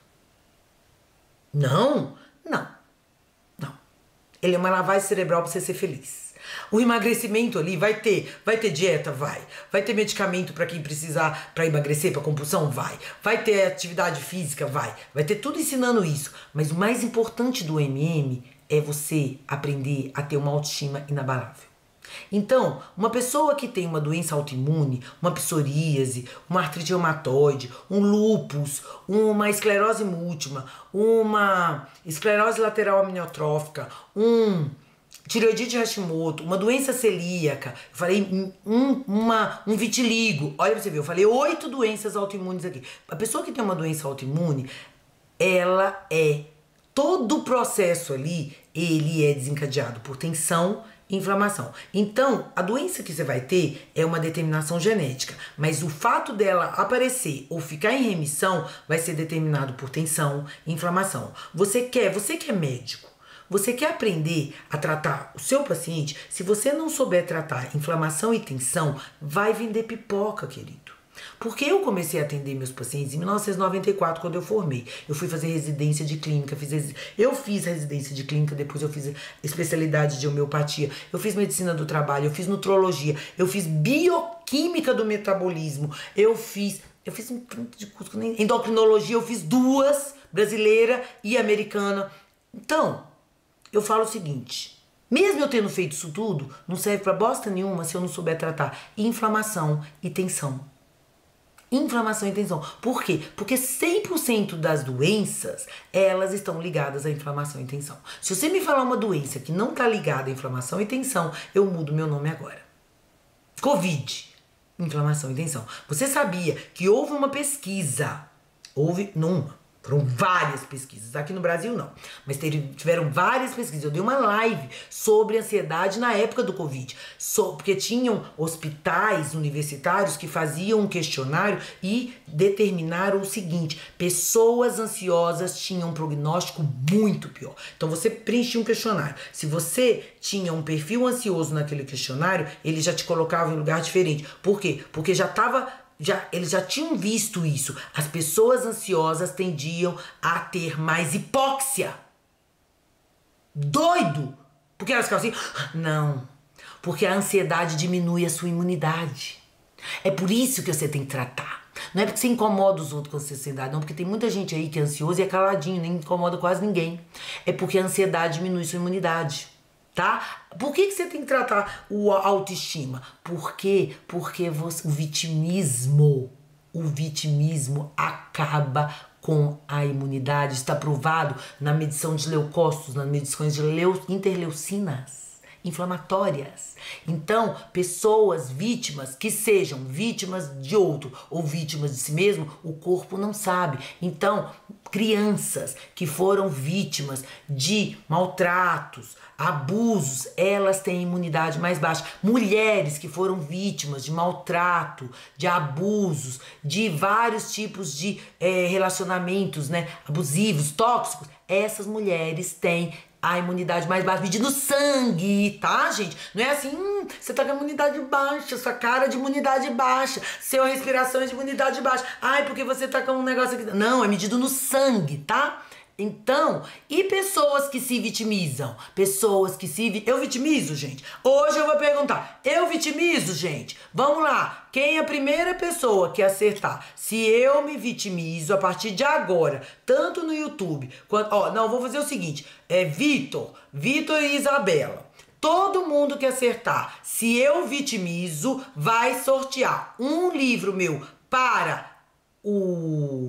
Não, não, não. Ele é uma lavagem cerebral pra você ser feliz. O emagrecimento ali vai ter, vai ter dieta, vai. Vai ter medicamento para quem precisar para emagrecer, para compulsão, vai. Vai ter atividade física, vai. Vai ter tudo ensinando isso. Mas o mais importante do M M é você aprender a ter uma autoestima inabalável. Então, uma pessoa que tem uma doença autoimune, uma psoríase, uma artrite reumatoide, um lúpus, uma esclerose múltipla, uma esclerose lateral amniotrófica, um tireoidite de Hashimoto, uma doença celíaca, eu falei um, uma, um vitiligo, olha pra você ver, eu falei oito doenças autoimunes aqui. A pessoa que tem uma doença autoimune, ela é, todo o processo ali, ele é desencadeado por tensão e inflamação. Então, a doença que você vai ter é uma determinação genética, mas o fato dela aparecer ou ficar em remissão vai ser determinado por tensão e inflamação. Você quer, você que é médico, você quer aprender a tratar o seu paciente? Se você não souber tratar inflamação e tensão, vai vender pipoca, querido. Porque eu comecei a atender meus pacientes em mil novecentos e noventa e quatro, quando eu formei. Eu fui fazer residência de clínica, fiz resi... eu fiz residência de clínica, depois eu fiz especialidade de homeopatia, eu fiz medicina do trabalho, eu fiz nutrologia, eu fiz bioquímica do metabolismo, eu fiz, eu fiz um tanto de curso, endocrinologia, eu fiz duas, brasileira e americana. Então, eu falo o seguinte, Mesmo eu tendo feito isso tudo, não serve pra bosta nenhuma se eu não souber tratar inflamação e tensão. Inflamação e tensão. Por quê? Porque cem por cento das doenças, elas estão ligadas à inflamação e tensão. Se você me falar uma doença que não tá ligada à inflamação e tensão, eu mudo meu nome agora. Covid. Inflamação e tensão. Você sabia que houve uma pesquisa, houve, não foram várias pesquisas, aqui no Brasil não, mas tiveram várias pesquisas. Eu dei uma live sobre ansiedade na época do Covid, so, porque tinham hospitais universitários que faziam um questionário e determinaram o seguinte: pessoas ansiosas tinham um prognóstico muito pior. Então você preenchia um questionário. Se você tinha um perfil ansioso naquele questionário, ele já te colocava em lugar diferente. Por quê? Porque já estava... Já, eles já tinham visto isso. As pessoas ansiosas tendiam a ter mais hipóxia. Doido! Porque elas ficam assim? Não. Porque a ansiedade diminui a sua imunidade. É por isso que você tem que tratar. Não é porque você incomoda os outros com a ansiedade, não. Porque tem muita gente aí que é ansioso e é caladinho, nem incomoda quase ninguém. É porque a ansiedade diminui sua imunidade. Tá? Por que que você tem que tratar o autoestima? Por quê? Porque você, o vitimismo, o vitimismo acaba com a imunidade. Está provado na medição de leucócitos, nas medições de leu, interleucinas inflamatórias. Então, pessoas vítimas que sejam vítimas de outro ou vítimas de si mesmo, o corpo não sabe. Então, crianças que foram vítimas de maltratos, abusos, elas têm imunidade mais baixa. Mulheres que foram vítimas de maltrato, de abusos, de vários tipos de é, relacionamentos, né, abusivos, tóxicos, essas mulheres têm a imunidade mais baixa, medindo sangue, tá, gente? Não é assim, hum, você tá com a imunidade baixa, sua cara de imunidade baixa, sua respiração é de imunidade baixa. Ai, porque você tá com um negócio aqui. Não, é medido no sangue, tá? Então, e pessoas que se vitimizam? Pessoas que se... Vi... Eu vitimizo, gente? Hoje eu vou perguntar, eu vitimizo, gente? Vamos lá, quem é a primeira pessoa que acertar? Se eu me vitimizo a partir de agora, tanto no YouTube, quanto... Ó, não, vou fazer o seguinte, é Vitor, Vitor e Isabela. Todo mundo que acertar, se eu vitimizo, vai sortear um livro meu para o...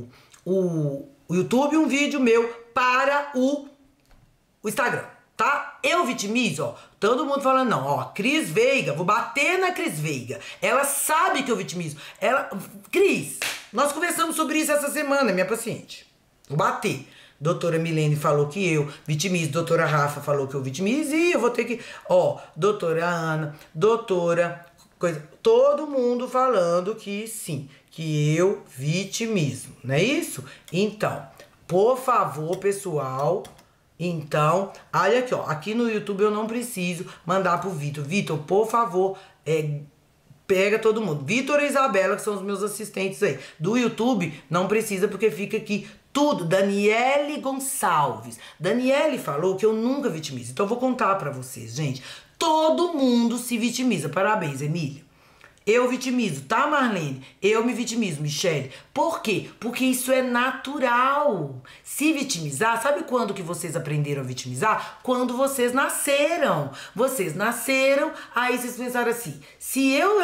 o o YouTube, um vídeo meu para o, o Instagram, tá? Eu vitimizo, ó. Todo mundo falando não, ó. Cris Veiga, vou bater na Cris Veiga. Ela sabe que eu vitimizo. Ela... Cris, nós conversamos sobre isso essa semana, minha paciente. Vou bater. Doutora Milene falou que eu vitimizo. Doutora Rafa falou que eu vitimizo. E eu vou ter que... Ó, doutora Ana, doutora... Coisa, todo mundo falando que sim, que eu vitimizo, não é isso? Então, por favor, pessoal, então, olha aqui, ó, aqui no YouTube eu não preciso mandar pro Vitor. Vitor, por favor, é, pega todo mundo. Vitor e Isabela, que são os meus assistentes aí. Do YouTube, não precisa, porque fica aqui tudo. Daniele Gonçalves. Daniele falou que eu nunca vitimizo. Então, eu vou contar pra vocês, gente. Todo mundo se vitimiza. Parabéns, Emília. Eu vitimizo, tá, Marlene? Eu me vitimizo, Michele. Por quê? Porque isso é natural. Se vitimizar, sabe quando que vocês aprenderam a vitimizar? Quando vocês nasceram. Vocês nasceram, aí vocês pensaram assim, se eu...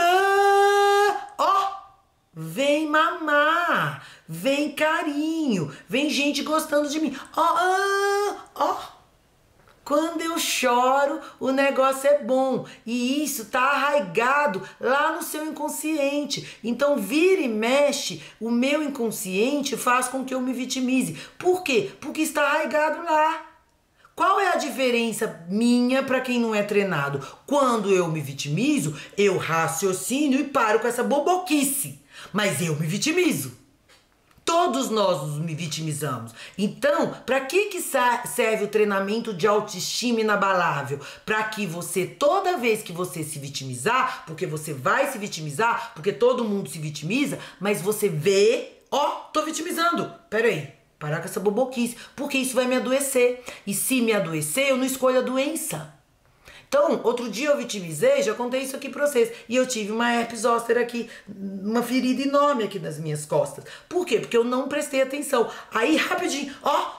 Ah, ó, vem mamar, vem carinho, vem gente gostando de mim. Ó, ah, ó. Quando eu choro, o negócio é bom. E isso tá arraigado lá no seu inconsciente. Então, vira e mexe, o meu inconsciente faz com que eu me vitimize. Por quê? Porque está arraigado lá. Qual é a diferença minha para quem não é treinado? Quando eu me vitimizo, eu raciocínio e paro com essa boboquice. Mas eu me vitimizo. Todos nós nos vitimizamos. Então, para que que serve o treinamento de autoestima inabalável? Para que você, toda vez que você se vitimizar, porque você vai se vitimizar, porque todo mundo se vitimiza, mas você vê, ó, tô vitimizando. Peraí, parar com essa boboquice, porque isso vai me adoecer. E se me adoecer, eu não escolho a doença. Então, outro dia eu vitimizei, já contei isso aqui pra vocês, e eu tive uma herpes zoster aqui, uma ferida enorme aqui nas minhas costas. Por quê? Porque eu não prestei atenção. Aí, rapidinho, ó,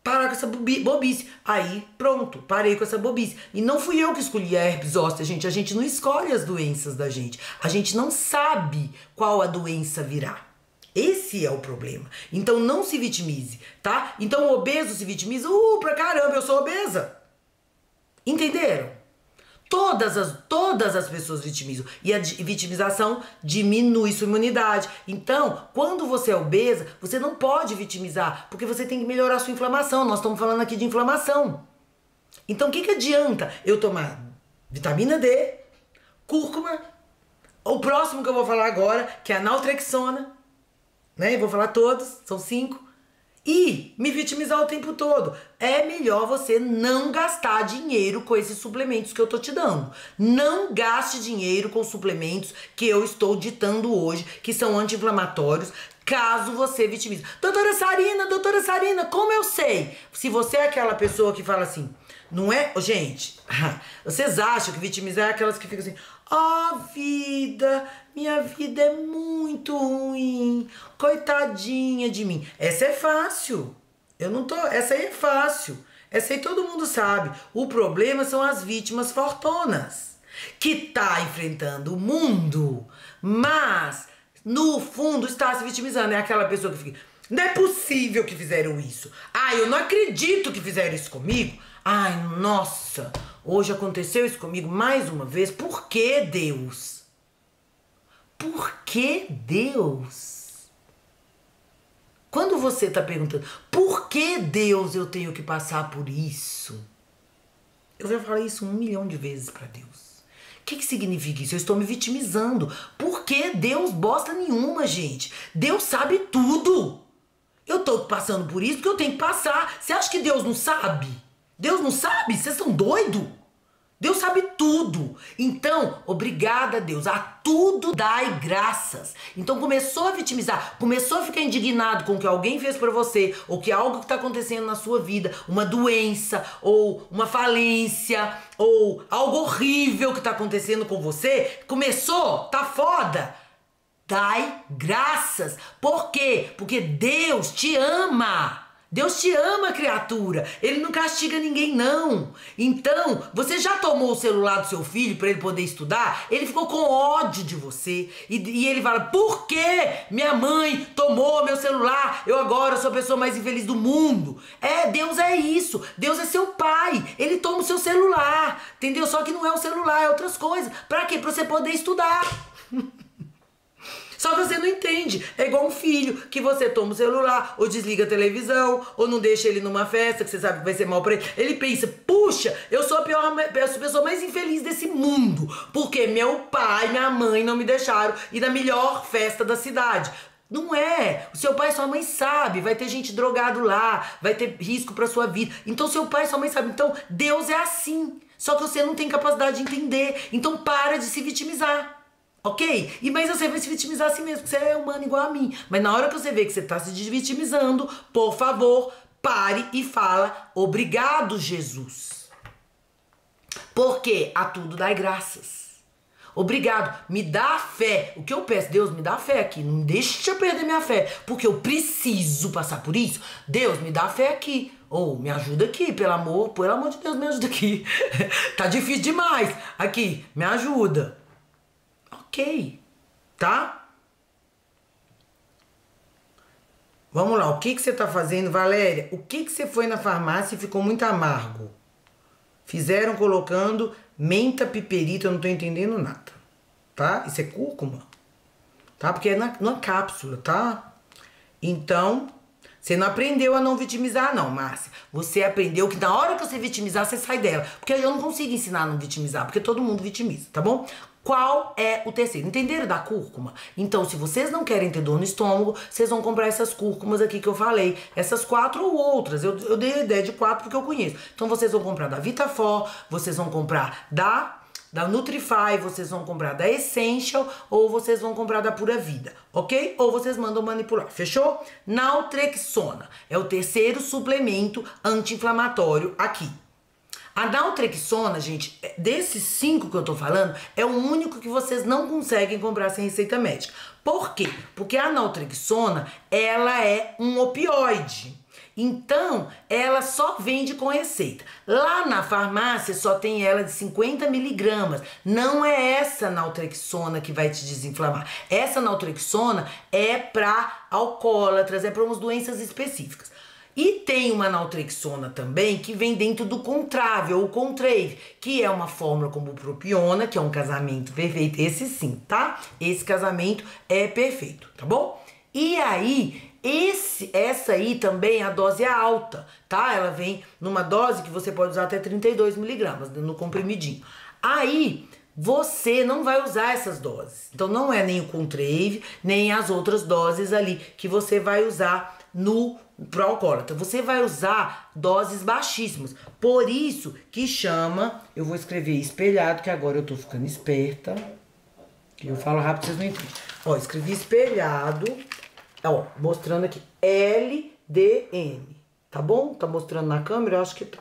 Parar com essa bobice. Aí, pronto, parei com essa bobice. E não fui eu que escolhi a herpes zoster, gente. A gente não escolhe as doenças da gente. A gente não sabe qual a doença virá. Esse é o problema. Então não se vitimize, tá? Então o obeso se vitimiza. Uh, pra caramba, eu sou obesa. Entenderam? Todas as, todas as pessoas vitimizam. E a vitimização diminui sua imunidade. Então, quando você é obesa, você não pode vitimizar, porque você tem que melhorar sua inflamação. Nós estamos falando aqui de inflamação. Então, o que, que adianta eu tomar vitamina D, cúrcuma, o próximo que eu vou falar agora, que é a naltrexona, né? Eu vou falar todos, são cinco. E me vitimizar o tempo todo. É melhor você não gastar dinheiro com esses suplementos que eu tô te dando. Não gaste dinheiro com suplementos que eu estou ditando hoje, que são anti-inflamatórios, caso você vitimize. Doutora Sarina, doutora Sarina, como eu sei? Se você é aquela pessoa que fala assim, não é... Gente, vocês acham que vitimizar é aquelas que ficam assim... Ah, oh, vida, minha vida é muito ruim, coitadinha de mim. Essa é fácil, eu não tô, essa aí é fácil, essa aí todo mundo sabe. O problema são as vítimas fortonas, que tá enfrentando o mundo, mas no fundo está se vitimizando. É aquela pessoa que fica, não é possível que fizeram isso. Ai, eu não acredito que fizeram isso comigo. Ai, nossa, hoje aconteceu isso comigo mais uma vez. Por que, Deus? Por que, Deus? Quando você está perguntando, por que, Deus, eu tenho que passar por isso? Eu já falei isso um milhão de vezes para Deus. O que, que significa isso? Eu estou me vitimizando. Por que Deus? Bosta nenhuma, gente. Deus sabe tudo. Eu estou passando por isso porque eu tenho que passar. Você acha que Deus não sabe? Deus não sabe? Vocês estão doidos? Deus sabe tudo. Então, obrigada, Deus. A tudo dai graças. Então começou a vitimizar, começou a ficar indignado com o que alguém fez pra você, ou que algo que tá acontecendo na sua vida, uma doença, ou uma falência, ou algo horrível que tá acontecendo com você. Começou? Tá foda. Dai graças. Por quê? Porque Deus te ama. Deus te ama, criatura. Ele não castiga ninguém, não. Então, você já tomou o celular do seu filho para ele poder estudar? Ele ficou com ódio de você. E, e ele fala, por que minha mãe tomou meu celular? Eu agora sou a pessoa mais infeliz do mundo. É, Deus é isso. Deus é seu pai. Ele toma o seu celular. Entendeu? Só que não é o celular, é outras coisas. Pra quê? Pra você poder estudar. Só que você não entende. É igual um filho que você toma o celular, ou desliga a televisão, ou não deixa ele numa festa que você sabe que vai ser mal pra ele. Ele pensa, puxa, eu sou a pior, a pessoa mais infeliz desse mundo, porque meu pai e minha mãe não me deixaram ir na melhor festa da cidade. Não é. O seu pai e sua mãe sabe. Vai ter gente drogado lá, vai ter risco pra sua vida. Então seu pai e sua mãe sabem. Então Deus é assim. Só que você não tem capacidade de entender. Então para de se vitimizar. Ok? E, mas você vai se vitimizar assim mesmo, porque você é humano igual a mim. Mas na hora que você vê que você tá se vitimizando, por favor, pare e fala, obrigado, Jesus. Porque a tudo dai graças. Obrigado, me dá fé. O que eu peço, Deus, me dá fé aqui. Não deixa eu perder minha fé, porque eu preciso passar por isso. Deus, me dá fé aqui. Ou, oh, me ajuda aqui, pelo amor, pelo amor de Deus, me ajuda aqui. Tá difícil demais. Aqui, me ajuda. Ok, tá? Vamos lá, o que que você tá fazendo, Valéria? O que que você foi na farmácia e ficou muito amargo? Fizeram colocando menta, piperito, eu não tô entendendo nada, tá? Isso é cúrcuma, tá? Porque é na, numa cápsula, tá? Então, você não aprendeu a não vitimizar não, Márcia. Você aprendeu que na hora que você vitimizar, você sai dela. Porque eu não consigo ensinar a não vitimizar, porque todo mundo vitimiza, tá bom? Qual é o terceiro? Entenderam da cúrcuma? Então, se vocês não querem ter dor no estômago, vocês vão comprar essas cúrcumas aqui que eu falei. Essas quatro ou outras. Eu, eu dei a ideia de quatro porque eu conheço. Então, vocês vão comprar da Vitafor, vocês vão comprar da, da Nutrify, vocês vão comprar da Essential ou vocês vão comprar da Pura Vida, ok? Ou vocês mandam manipular, fechou? Naltrexona é o terceiro suplemento anti-inflamatório aqui. A naltrexona, gente, desses cinco que eu tô falando, é o único que vocês não conseguem comprar sem receita médica. Por quê? Porque a naltrexona, ela é um opioide. Então, ela só vende com receita. Lá na farmácia só tem ela de cinquenta miligramas. Não é essa naltrexona que vai te desinflamar. Essa naltrexona é para alcoólatras, é para umas doenças específicas. E tem uma naltrexona também que vem dentro do Contrave ou Contrave, que é uma fórmula como o propiona, que é um casamento perfeito. Esse sim, tá? Esse casamento é perfeito, tá bom? E aí, esse, essa aí também, a dose é alta, tá? Ela vem numa dose que você pode usar até trinta e dois miligramas no comprimidinho. Aí, você não vai usar essas doses. Então, não é nem o Contrave, nem as outras doses ali que você vai usar no pro alcoólatra. Você vai usar doses baixíssimas. Por isso que chama, eu vou escrever espelhado, que agora eu tô ficando esperta. Que eu falo rápido, vocês não entendem. Ó, escrevi espelhado. Ó, mostrando aqui L D N, tá bom? Tá mostrando na câmera? Eu acho que tá.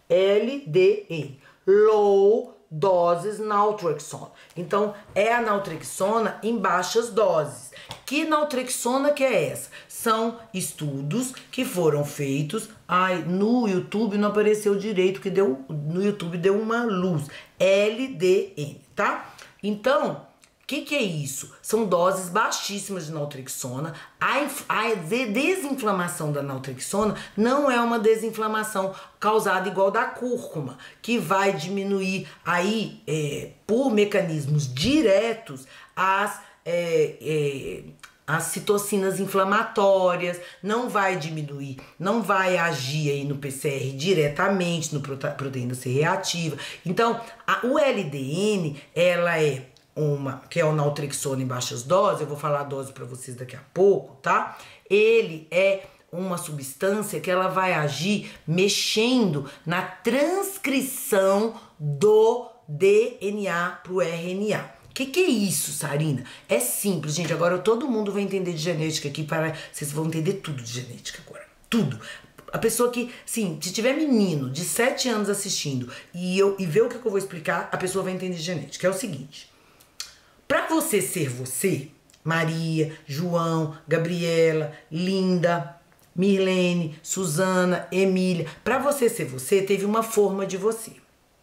L D N, Low Doses Naltrexona. Então, é a naltrexona em baixas doses. Que naltrexona que é essa? São estudos que foram feitos. Ai, no YouTube não apareceu direito, que deu, no YouTube deu uma luz. L D N, tá? Então, o que, que é isso? São doses baixíssimas de naltrexona. A, a desinflamação da naltrexona não é uma desinflamação causada igual da cúrcuma, que vai diminuir aí, é, por mecanismos diretos, as, é, é, as citocinas inflamatórias, não vai diminuir, não vai agir aí no P C R diretamente, no proteína C reativa. Então, a, o L D N, ela é uma, que é o naltrexona em baixas doses, eu vou falar a dose para vocês daqui a pouco, tá? Ele é uma substância que ela vai agir mexendo na transcrição do D N A pro R N A. O que, que é isso, Sarina? É simples, gente. Agora todo mundo vai entender de genética aqui, para vocês vão entender tudo de genética agora. Tudo. A pessoa que, sim, se tiver menino de sete anos assistindo e, eu, e ver o que, que eu vou explicar, a pessoa vai entender de genética. É o seguinte. Para você ser você, Maria, João, Gabriela, Linda, Mirlene, Suzana, Emília, para você ser você, teve uma forma de você,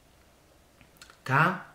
tá?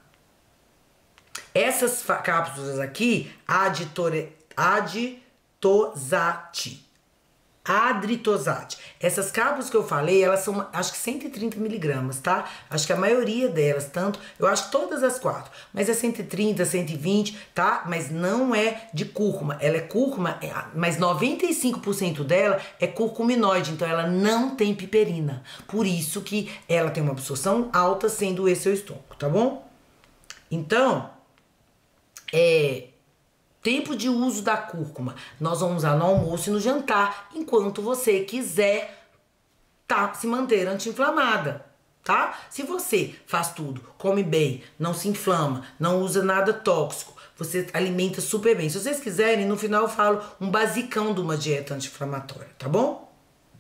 Essas cápsulas aqui, aditore, aditosate, adritosate. Essas cápsulas que eu falei, elas são, acho que cento e trinta miligramas, tá? Acho que a maioria delas, tanto, eu acho que todas as quatro, mas é cento e trinta, cento e vinte, tá? Mas não é de cúrcuma, ela é cúrcuma, mas noventa e cinco por cento dela é curcuminoide, então ela não tem piperina. Por isso que ela tem uma absorção alta, sendo esse o estômago, tá bom? Então, é... tempo de uso da cúrcuma, nós vamos usar no almoço e no jantar, enquanto você quiser tá, se manter anti-inflamada, tá? Se você faz tudo, come bem, não se inflama, não usa nada tóxico, você alimenta super bem. Se vocês quiserem, no final eu falo um basicão de uma dieta anti-inflamatória, tá bom?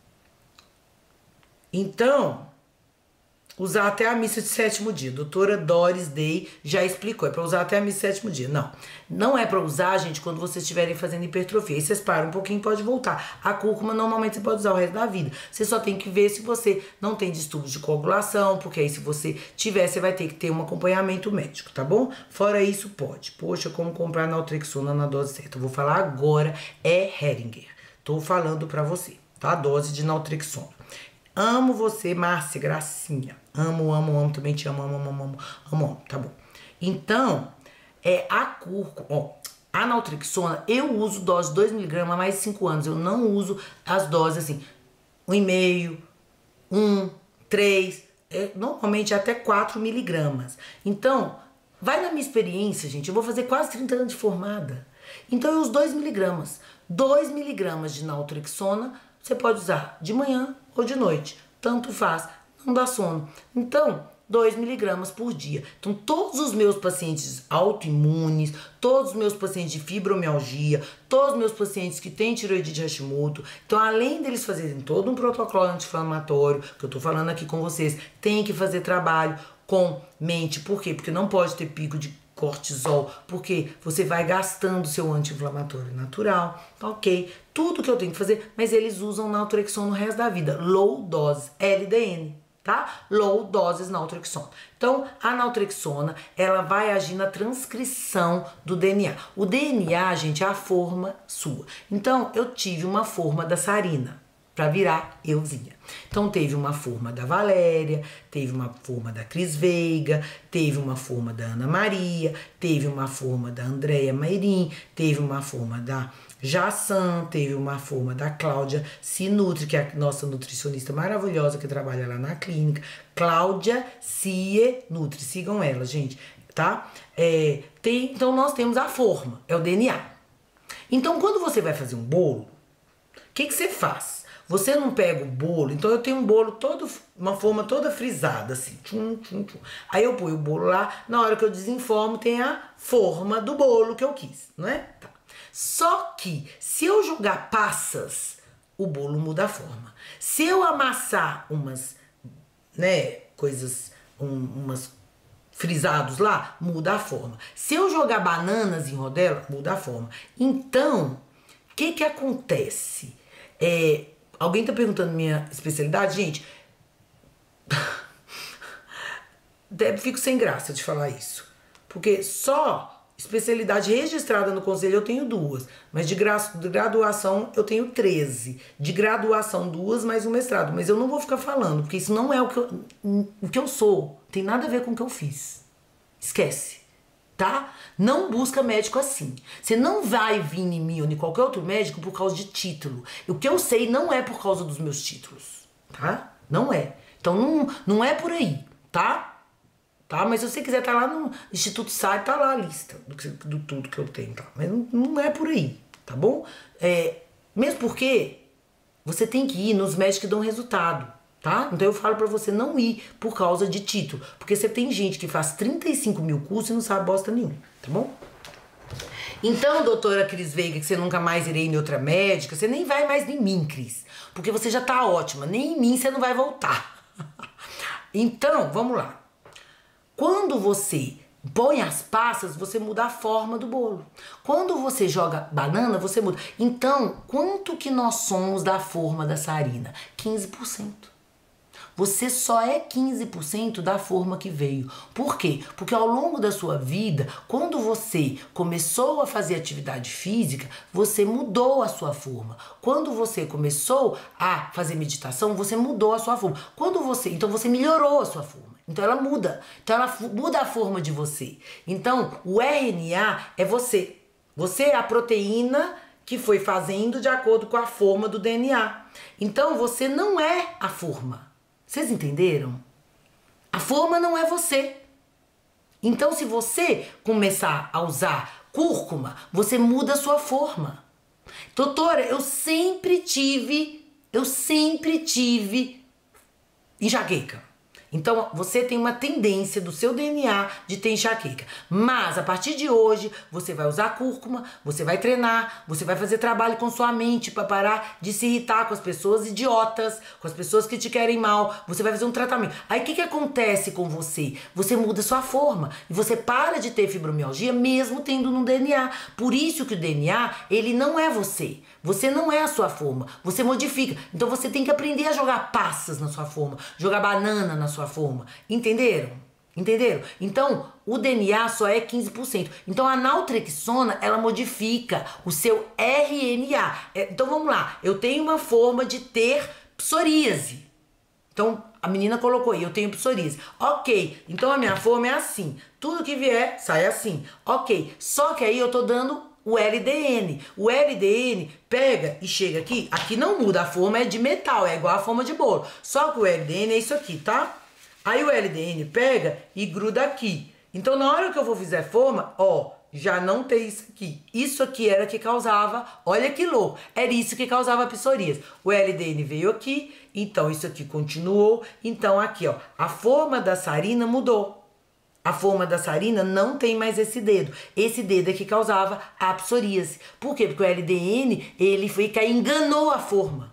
Então, usar até a missa de sétimo dia. Doutora Doris Day já explicou. É pra usar até a missa de sétimo dia. Não. Não é pra usar, gente, quando vocês estiverem fazendo hipertrofia. Aí vocês param um pouquinho e pode voltar. A cúrcuma, normalmente, você pode usar o resto da vida. Você só tem que ver se você não tem distúrbios de coagulação, porque aí se você tiver, você vai ter que ter um acompanhamento médico, tá bom? Fora isso, pode. Poxa, como comprar naltrexona na dose certa? Eu vou falar agora, é Heringer. Tô falando pra você, tá? A dose de naltrexona. Amo você, Márcia, gracinha. Amo, amo, amo, também te amo, amo, amo, amo, amo, amo, tá bom. Então, é a cúrcuma, ó, a naltrexona, eu uso dose de dois miligramas há mais de cinco anos. Eu não uso as doses assim, um vírgula cinco, um, três, é, normalmente até quatro miligramas. Então, vai na minha experiência, gente, eu vou fazer quase trinta anos de formada. Então, eu uso dois miligramas. dois miligramas de naltrexona, você pode usar de manhã ou de noite, tanto faz, não dá sono. Então, dois miligramas por dia. Então, todos os meus pacientes autoimunes, todos os meus pacientes de fibromialgia, todos os meus pacientes que têm tireoide de Hashimoto, então, além deles fazerem todo um protocolo anti-inflamatório, que eu tô falando aqui com vocês, tem que fazer trabalho com mente. Por quê? Porque não pode ter pico de cortisol, porque você vai gastando seu anti-inflamatório natural, ok, tudo que eu tenho que fazer, mas eles usam naltrexona no resto da vida, low dose, L D N, tá? Low doses naltrexona. Então, a naltrexona, ela vai agir na transcrição do D N A. O D N A, gente, é a forma sua. Então, eu tive uma forma da Sarina, para virar euzinha. Então teve uma forma da Valéria, teve uma forma da Cris Veiga, teve uma forma da Ana Maria, teve uma forma da Andréia Mairim, teve uma forma da Jassan, teve uma forma da Cláudia Sinutri, que é a nossa nutricionista maravilhosa que trabalha lá na clínica. Cláudia Cie Nutri, sigam ela, gente, tá? É, tem, então nós temos a forma, é o D N A. Então quando você vai fazer um bolo, o que que você faz? Você não pega o bolo, então eu tenho um bolo todo, uma forma toda frisada, assim. Tchum, tchum, tchum. Aí eu ponho o bolo lá, na hora que eu desenformo tem a forma do bolo que eu quis, não é? Tá. Só que, se eu jogar passas, o bolo muda a forma. Se eu amassar umas, né, coisas, um, umas frisados lá, muda a forma. Se eu jogar bananas em rodela, muda a forma. Então, o que que acontece? É... Alguém tá perguntando minha especialidade? Gente, fico sem graça de falar isso. Porque só especialidade registrada no conselho eu tenho duas. Mas de, gra de graduação eu tenho treze. De graduação duas, mais um mestrado. Mas eu não vou ficar falando, porque isso não é o que eu, o que eu sou. Tem nada a ver com o que eu fiz. Esquece. Tá? Não busca médico assim. Você não vai vir em mim ou em qualquer outro médico por causa de título. O que eu sei não é por causa dos meus títulos, tá? Não é. Então não, não é por aí, tá? Tá? Mas se você quiser estar tá lá no Instituto S A I, tá lá a lista do, do tudo que eu tenho, tá? Mas não, não é por aí, tá bom? É, mesmo porque você tem que ir nos médicos que dão resultado. Tá? Então eu falo pra você não ir por causa de título. Porque você tem gente que faz trinta e cinco mil cursos e não sabe bosta nenhuma, tá bom? Então, doutora Cris Veiga, que você nunca mais irei em outra médica, você nem vai mais em mim, Cris. Porque você já tá ótima, nem em mim você não vai voltar. Então, vamos lá. Quando você põe as passas, você muda a forma do bolo. Quando você joga banana, você muda. Então, quanto que nós somos da forma da Sarina? quinze por cento. Você só é quinze por cento da forma que veio. Por quê? Porque ao longo da sua vida, quando você começou a fazer atividade física, você mudou a sua forma. Quando você começou a fazer meditação, você mudou a sua forma. Quando você, então você melhorou a sua forma. Então ela muda. Então ela muda a forma de você. Então o R N A é você. Você é a proteína que foi fazendo de acordo com a forma do D N A. Então você não é a forma. Vocês entenderam? A forma não é você. Então, se você começar a usar cúrcuma, você muda a sua forma. Doutora, eu sempre tive, eu sempre tive enxaqueca. Então, você tem uma tendência do seu D N A de ter enxaqueca. Mas, a partir de hoje, você vai usar cúrcuma, você vai treinar, você vai fazer trabalho com sua mente para parar de se irritar com as pessoas idiotas, com as pessoas que te querem mal. Você vai fazer um tratamento. Aí, o que que acontece com você? Você muda sua forma e você para de ter fibromialgia mesmo tendo no D N A. Por isso que o D N A, ele não é você. Você não é a sua forma. Você modifica. Então, você tem que aprender a jogar passas na sua forma, jogar banana na sua forma. Entenderam? Entenderam? Então, o D N A só é quinze por cento. Então, a naltrexona, ela modifica o seu R N A. Então, vamos lá. Eu tenho uma forma de ter psoríase. Então, a menina colocou aí, eu tenho psoríase. Ok, então a minha forma é assim. Tudo que vier, sai assim. Ok, só que aí eu tô dando o L D N. O L D N pega e chega aqui. Aqui não muda, a forma é de metal, é igual a forma de bolo. Só que o L D N é isso aqui, tá? Aí o L D N pega e gruda aqui. Então, na hora que eu vou fazer forma, ó, já não tem isso aqui. Isso aqui era que causava, olha que louco, era isso que causava psoríase. O L D N veio aqui, então isso aqui continuou. Então, aqui, ó, a forma da Sarina mudou. A forma da Sarina não tem mais esse dedo. Esse dedo é que causava a psoríase. Por quê? Porque o L D N, ele foi que enganou a forma.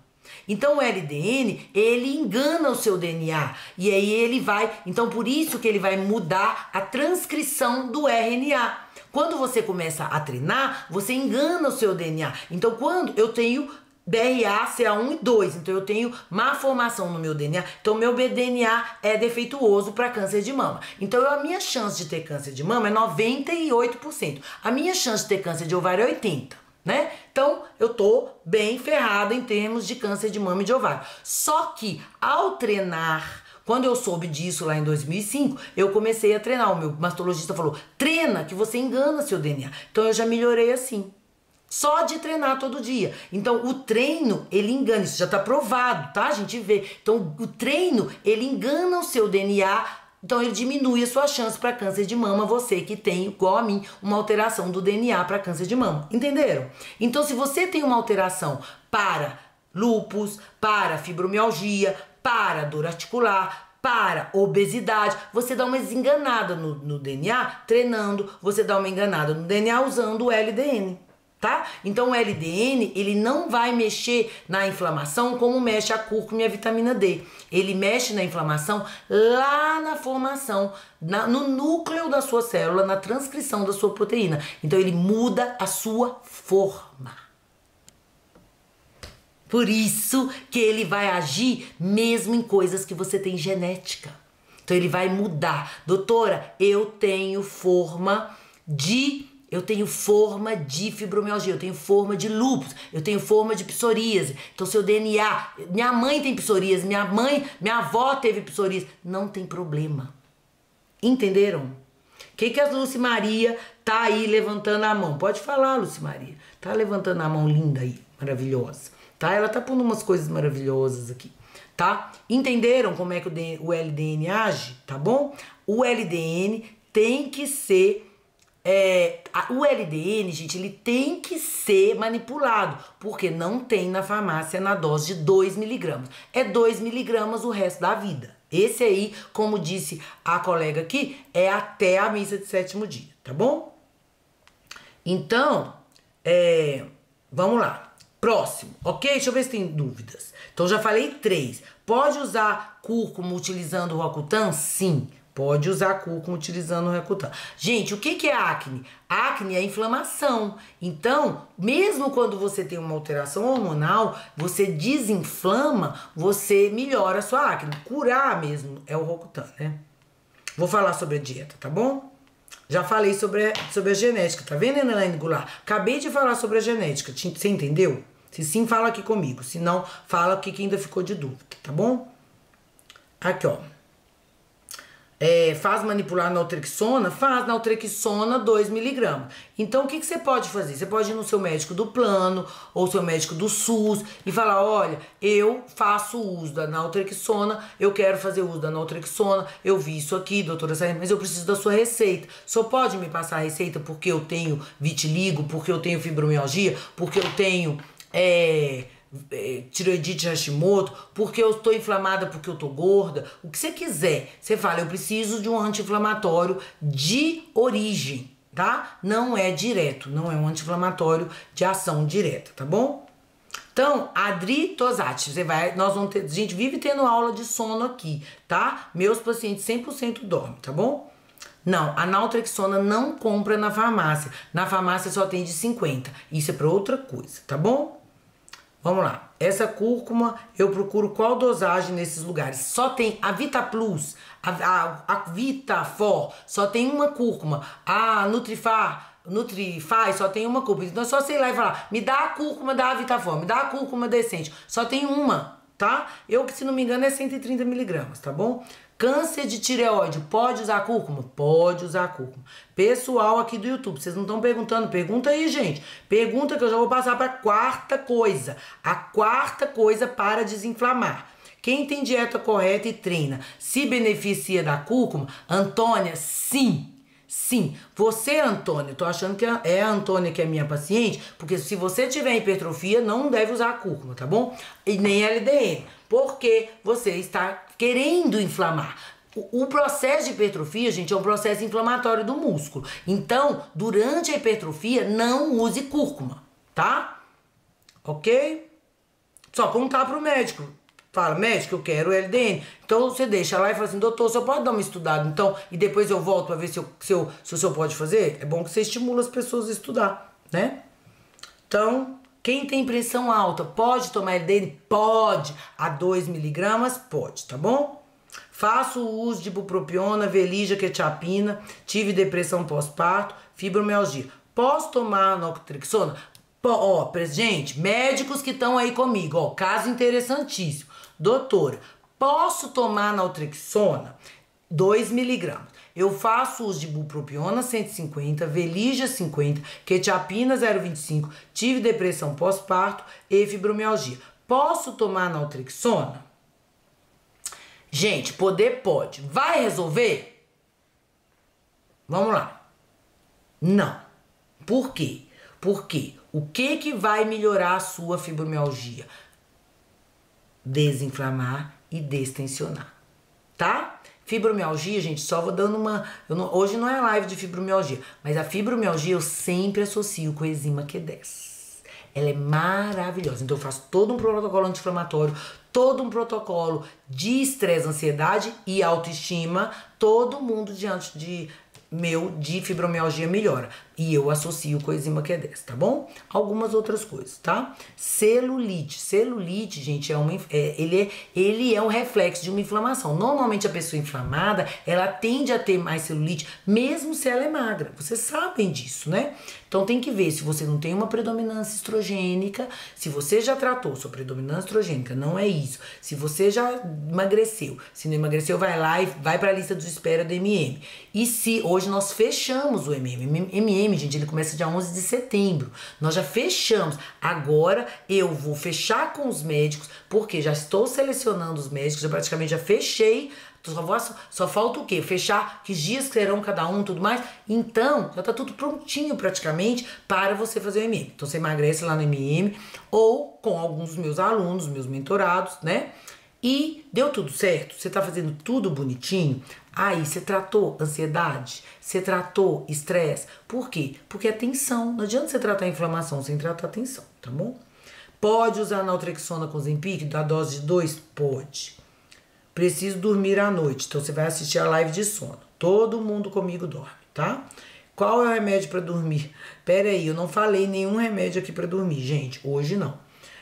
Então o L D N, ele engana o seu D N A. E aí ele vai... Então por isso que ele vai mudar a transcrição do R N A. Quando você começa a treinar, você engana o seu D N A. Então quando eu tenho B R A, C A um e dois, então eu tenho má formação no meu D N A, então meu D N A é defeituoso para câncer de mama. Então a minha chance de ter câncer de mama é noventa e oito por cento. A minha chance de ter câncer de ovário é oitenta por cento. Né? Então eu tô bem ferrada em termos de câncer de mama e de ovário. Só que ao treinar, quando eu soube disso lá em dois mil e cinco, eu comecei a treinar. O meu mastologista falou: treina que você engana seu D N A. Então eu já melhorei assim, só de treinar todo dia. Então o treino, ele engana, isso já tá provado, tá? A gente vê. Então o treino, ele engana o seu D N A. Então ele diminui a sua chance para câncer de mama, você que tem, igual a mim, uma alteração do D N A para câncer de mama. Entenderam? Então se você tem uma alteração para lúpus, para fibromialgia, para dor articular, para obesidade, você dá uma desenganada no, no D N A treinando, você dá uma enganada no D N A usando o L D N. Tá? Então o L D N, ele não vai mexer na inflamação como mexe a cúrcuma e a vitamina D. Ele mexe na inflamação lá na formação, na, no núcleo da sua célula, na transcrição da sua proteína. Então ele muda a sua forma. Por isso que ele vai agir mesmo em coisas que você tem genética. Então ele vai mudar. Doutora, eu tenho forma de... Eu tenho forma de fibromialgia, eu tenho forma de lúpus, eu tenho forma de psoríase. Então, seu D N A... Minha mãe tem psoríase, minha mãe, minha avó teve psoríase. Não tem problema. Entenderam? O que que a Luci Maria tá aí levantando a mão? Pode falar, Luci Maria. Tá levantando a mão linda aí, maravilhosa. Tá? Ela tá pondo umas coisas maravilhosas aqui. Tá? Entenderam como é que o L D N age? Tá bom? O L D N tem que ser... É, a, o L D N, gente, ele tem que ser manipulado, porque não tem na farmácia na dose de dois miligramas. É dois miligramas o resto da vida. Esse aí, como disse a colega aqui, é até a missa de sétimo dia, tá bom? Então, é, vamos lá. Próximo, ok? Deixa eu ver se tem dúvidas. Então, já falei três. Pode usar cúrcuma utilizando o Roacutan? Sim. Pode usar cúrcuma utilizando o Roacutan. Gente, o que que é acne? Acne é inflamação. Então, mesmo quando você tem uma alteração hormonal, você desinflama, você melhora a sua acne. Curar mesmo é o Roacutan, né? Vou falar sobre a dieta, tá bom? Já falei sobre a, sobre a genética, tá vendo, Elaine Goulart? Acabei de falar sobre a genética, você entendeu? Se sim, fala aqui comigo. Se não, fala aqui que ainda ficou de dúvida, tá bom? Aqui, ó. É, faz manipular naltrexona? Faz naltrexona dois miligramas. Então, o que, que você pode fazer? Você pode ir no seu médico do plano ou seu médico do SUS e falar: olha, eu faço uso da naltrexona, eu quero fazer uso da naltrexona, eu vi isso aqui, doutora Sarah, mas eu preciso da sua receita. O senhor pode me passar a receita porque eu tenho vitiligo, porque eu tenho fibromialgia, porque eu tenho... É, É, tireoidite Hashimoto, porque eu estou inflamada, porque eu estou gorda, o que você quiser. Você fala: eu preciso de um anti-inflamatório de origem, tá? Não é direto, não é um anti-inflamatório de ação direta, tá bom? Então, Adritosat, você vai, nós vamos ter, a gente vive tendo aula de sono aqui, tá? Meus pacientes cem por cento dormem, tá bom? Não, a naltrexona não compra na farmácia. Na farmácia só tem de cinquenta. Isso é para outra coisa, tá bom? Vamos lá. Essa cúrcuma, eu procuro qual dosagem nesses lugares? Só tem a Vita Plus, a, a, a Vitafor, só tem uma cúrcuma. A Nutrifar, Nutrifaz só tem uma cúrcuma. Então é só sei lá e falar: me dá a cúrcuma da Vitafor, me dá a cúrcuma decente. Só tem uma, tá? Eu, que se não me engano, é cento e trinta miligramas, tá bom? Câncer de tireoide, pode usar cúrcuma? Pode usar cúrcuma. Pessoal aqui do YouTube, vocês não estão perguntando? Pergunta aí, gente. Pergunta que eu já vou passar para a quarta coisa. A quarta coisa para desinflamar. Quem tem dieta correta e treina se beneficia da cúrcuma? Antônia, sim. Sim. Você, Antônia, tô achando que é a Antônia que é minha paciente, porque se você tiver hipertrofia, não deve usar a cúrcuma, tá bom? E nem L D N, porque você está querendo inflamar. O, o processo de hipertrofia, gente, é um processo inflamatório do músculo. Então, durante a hipertrofia, não use cúrcuma, tá? Ok? Só contar pro médico. Fala, médico, eu quero L D N. Então você deixa lá e fala assim, doutor, o senhor pode dar uma estudada, então, e depois eu volto pra ver se, eu, se, eu, se o senhor pode fazer? É bom que você estimula as pessoas a estudar, né? Então, quem tem pressão alta, pode tomar L D N? Pode. A dois miligramas? Pode, tá bom? Faço o uso de ibupropiona, Velija, quetiapina, tive depressão pós-parto, fibromialgia. Posso tomar naltrexona? Ó, gente, médicos que estão aí comigo, ó, caso interessantíssimo. Doutora, posso tomar naltrexona? dois miligramas. Eu faço uso de ibupropiona cento e cinquenta, Velija cinquenta, quetiapina zero vírgula vinte e cinco, tive depressão pós-parto e fibromialgia. Posso tomar naltrexona? Gente, poder pode. Vai resolver? Vamos lá. Não. Por quê? Porque o que que vai melhorar a sua fibromialgia? Desinflamar e destensionar, tá? Fibromialgia, gente, só vou dando uma... Eu não, hoje não é live de fibromialgia, mas a fibromialgia eu sempre associo com a enzima Q dez. Ela é maravilhosa. Então eu faço todo um protocolo anti-inflamatório, todo um protocolo de estresse, ansiedade e autoestima. Todo mundo diante de... meu de fibromialgia melhora. E eu associo com a enzima Q dez, tá bom? Algumas outras coisas, tá? Celulite. Celulite, gente, é uma, é, ele, é, ele é um reflexo de uma inflamação. Normalmente a pessoa inflamada, ela tende a ter mais celulite, mesmo se ela é magra. Vocês sabem disso, né? Então tem que ver se você não tem uma predominância estrogênica, se você já tratou sua predominância estrogênica, não é isso. Se você já emagreceu, se não emagreceu, vai lá e vai pra lista de espera do M M. E se hoje nós fechamos o M M, M M, gente, ele começa dia onze de setembro. Nós já fechamos. Agora eu vou fechar com os médicos, porque já estou selecionando os médicos, já praticamente já fechei. Só, vou, só falta o quê? Fechar que dias serão cada um, tudo mais. Então, já tá tudo prontinho praticamente para você fazer o M M. Então, você emagrece lá no M M ou com alguns dos meus alunos, meus mentorados, né? E deu tudo certo? Você tá fazendo tudo bonitinho? Aí, você tratou ansiedade? Você tratou estresse? Por quê? Porque é tensão. Não adianta você tratar a inflamação sem tratar a tensão, tá bom? Pode usar naltrexona com Zempic, da dose de dois? Pode. Preciso dormir à noite, então você vai assistir a live de sono. Todo mundo comigo dorme, tá? Qual é o remédio pra dormir? Pera aí, eu não falei nenhum remédio aqui pra dormir, gente. Hoje não.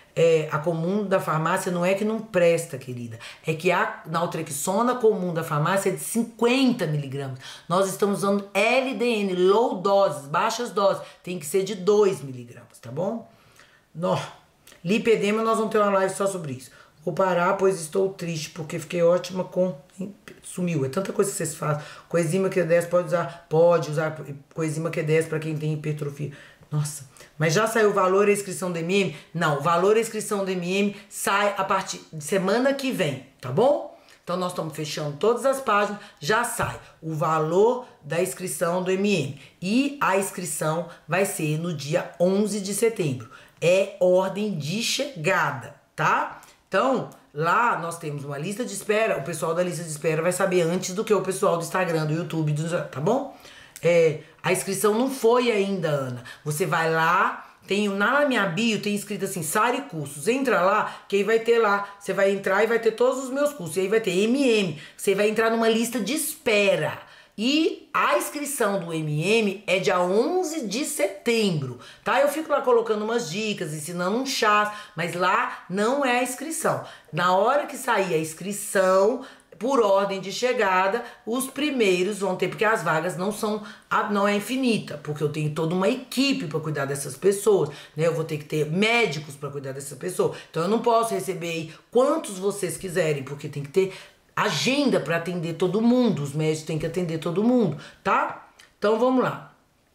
É, a comum da farmácia não é que não presta, querida. É que a naltrexona comum da farmácia é de cinquenta miligramas. Nós estamos usando L D N, low doses, baixas doses. Tem que ser de dois miligramas, tá bom? Nó. Lipedema, nós vamos ter uma live só sobre isso. Vou parar, pois estou triste, porque fiquei ótima com... Sumiu, é tanta coisa que vocês fazem. Coenzima Q dez pode usar, pode usar coenzima Q dez para quem tem hipertrofia. Nossa, mas já saiu o valor e a inscrição do M M? Não, o valor e a inscrição do M M sai a partir de semana que vem, tá bom? Então nós estamos fechando todas as páginas, já sai o valor da inscrição do M M. E a inscrição vai ser no dia onze de setembro. É ordem de chegada, tá? Então, lá nós temos uma lista de espera. O pessoal da lista de espera vai saber antes do que o pessoal do Instagram, do YouTube, do, tá bom? É, a inscrição não foi ainda, Ana. Você vai lá, tem na minha bio, tem escrito assim, Sari Cursos. Entra lá, que aí vai ter lá. Você vai entrar e vai ter todos os meus cursos. E aí vai ter M M. Você vai entrar numa lista de espera. E a inscrição do M M é dia onze de setembro, tá? Eu fico lá colocando umas dicas, ensinando um chá, mas lá não é a inscrição. Na hora que sair a inscrição, por ordem de chegada, os primeiros vão ter, porque as vagas não são, não é infinita, porque eu tenho toda uma equipe para cuidar dessas pessoas, né? Eu vou ter que ter médicos para cuidar dessas pessoas. Então eu não posso receber aí quantos vocês quiserem, porque tem que ter agenda para atender todo mundo, os médicos têm que atender todo mundo, tá? Então vamos lá.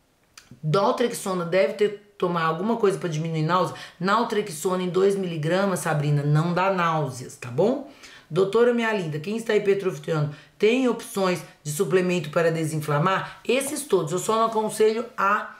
Naltrexona deve ter tomar alguma coisa para diminuir náusea. Naltrexona em dois miligramas, Sabrina, não dá náuseas, tá bom? Doutora minha linda, quem está hipertrofiando tem opções de suplemento para desinflamar? Esses todos, eu só não aconselho a,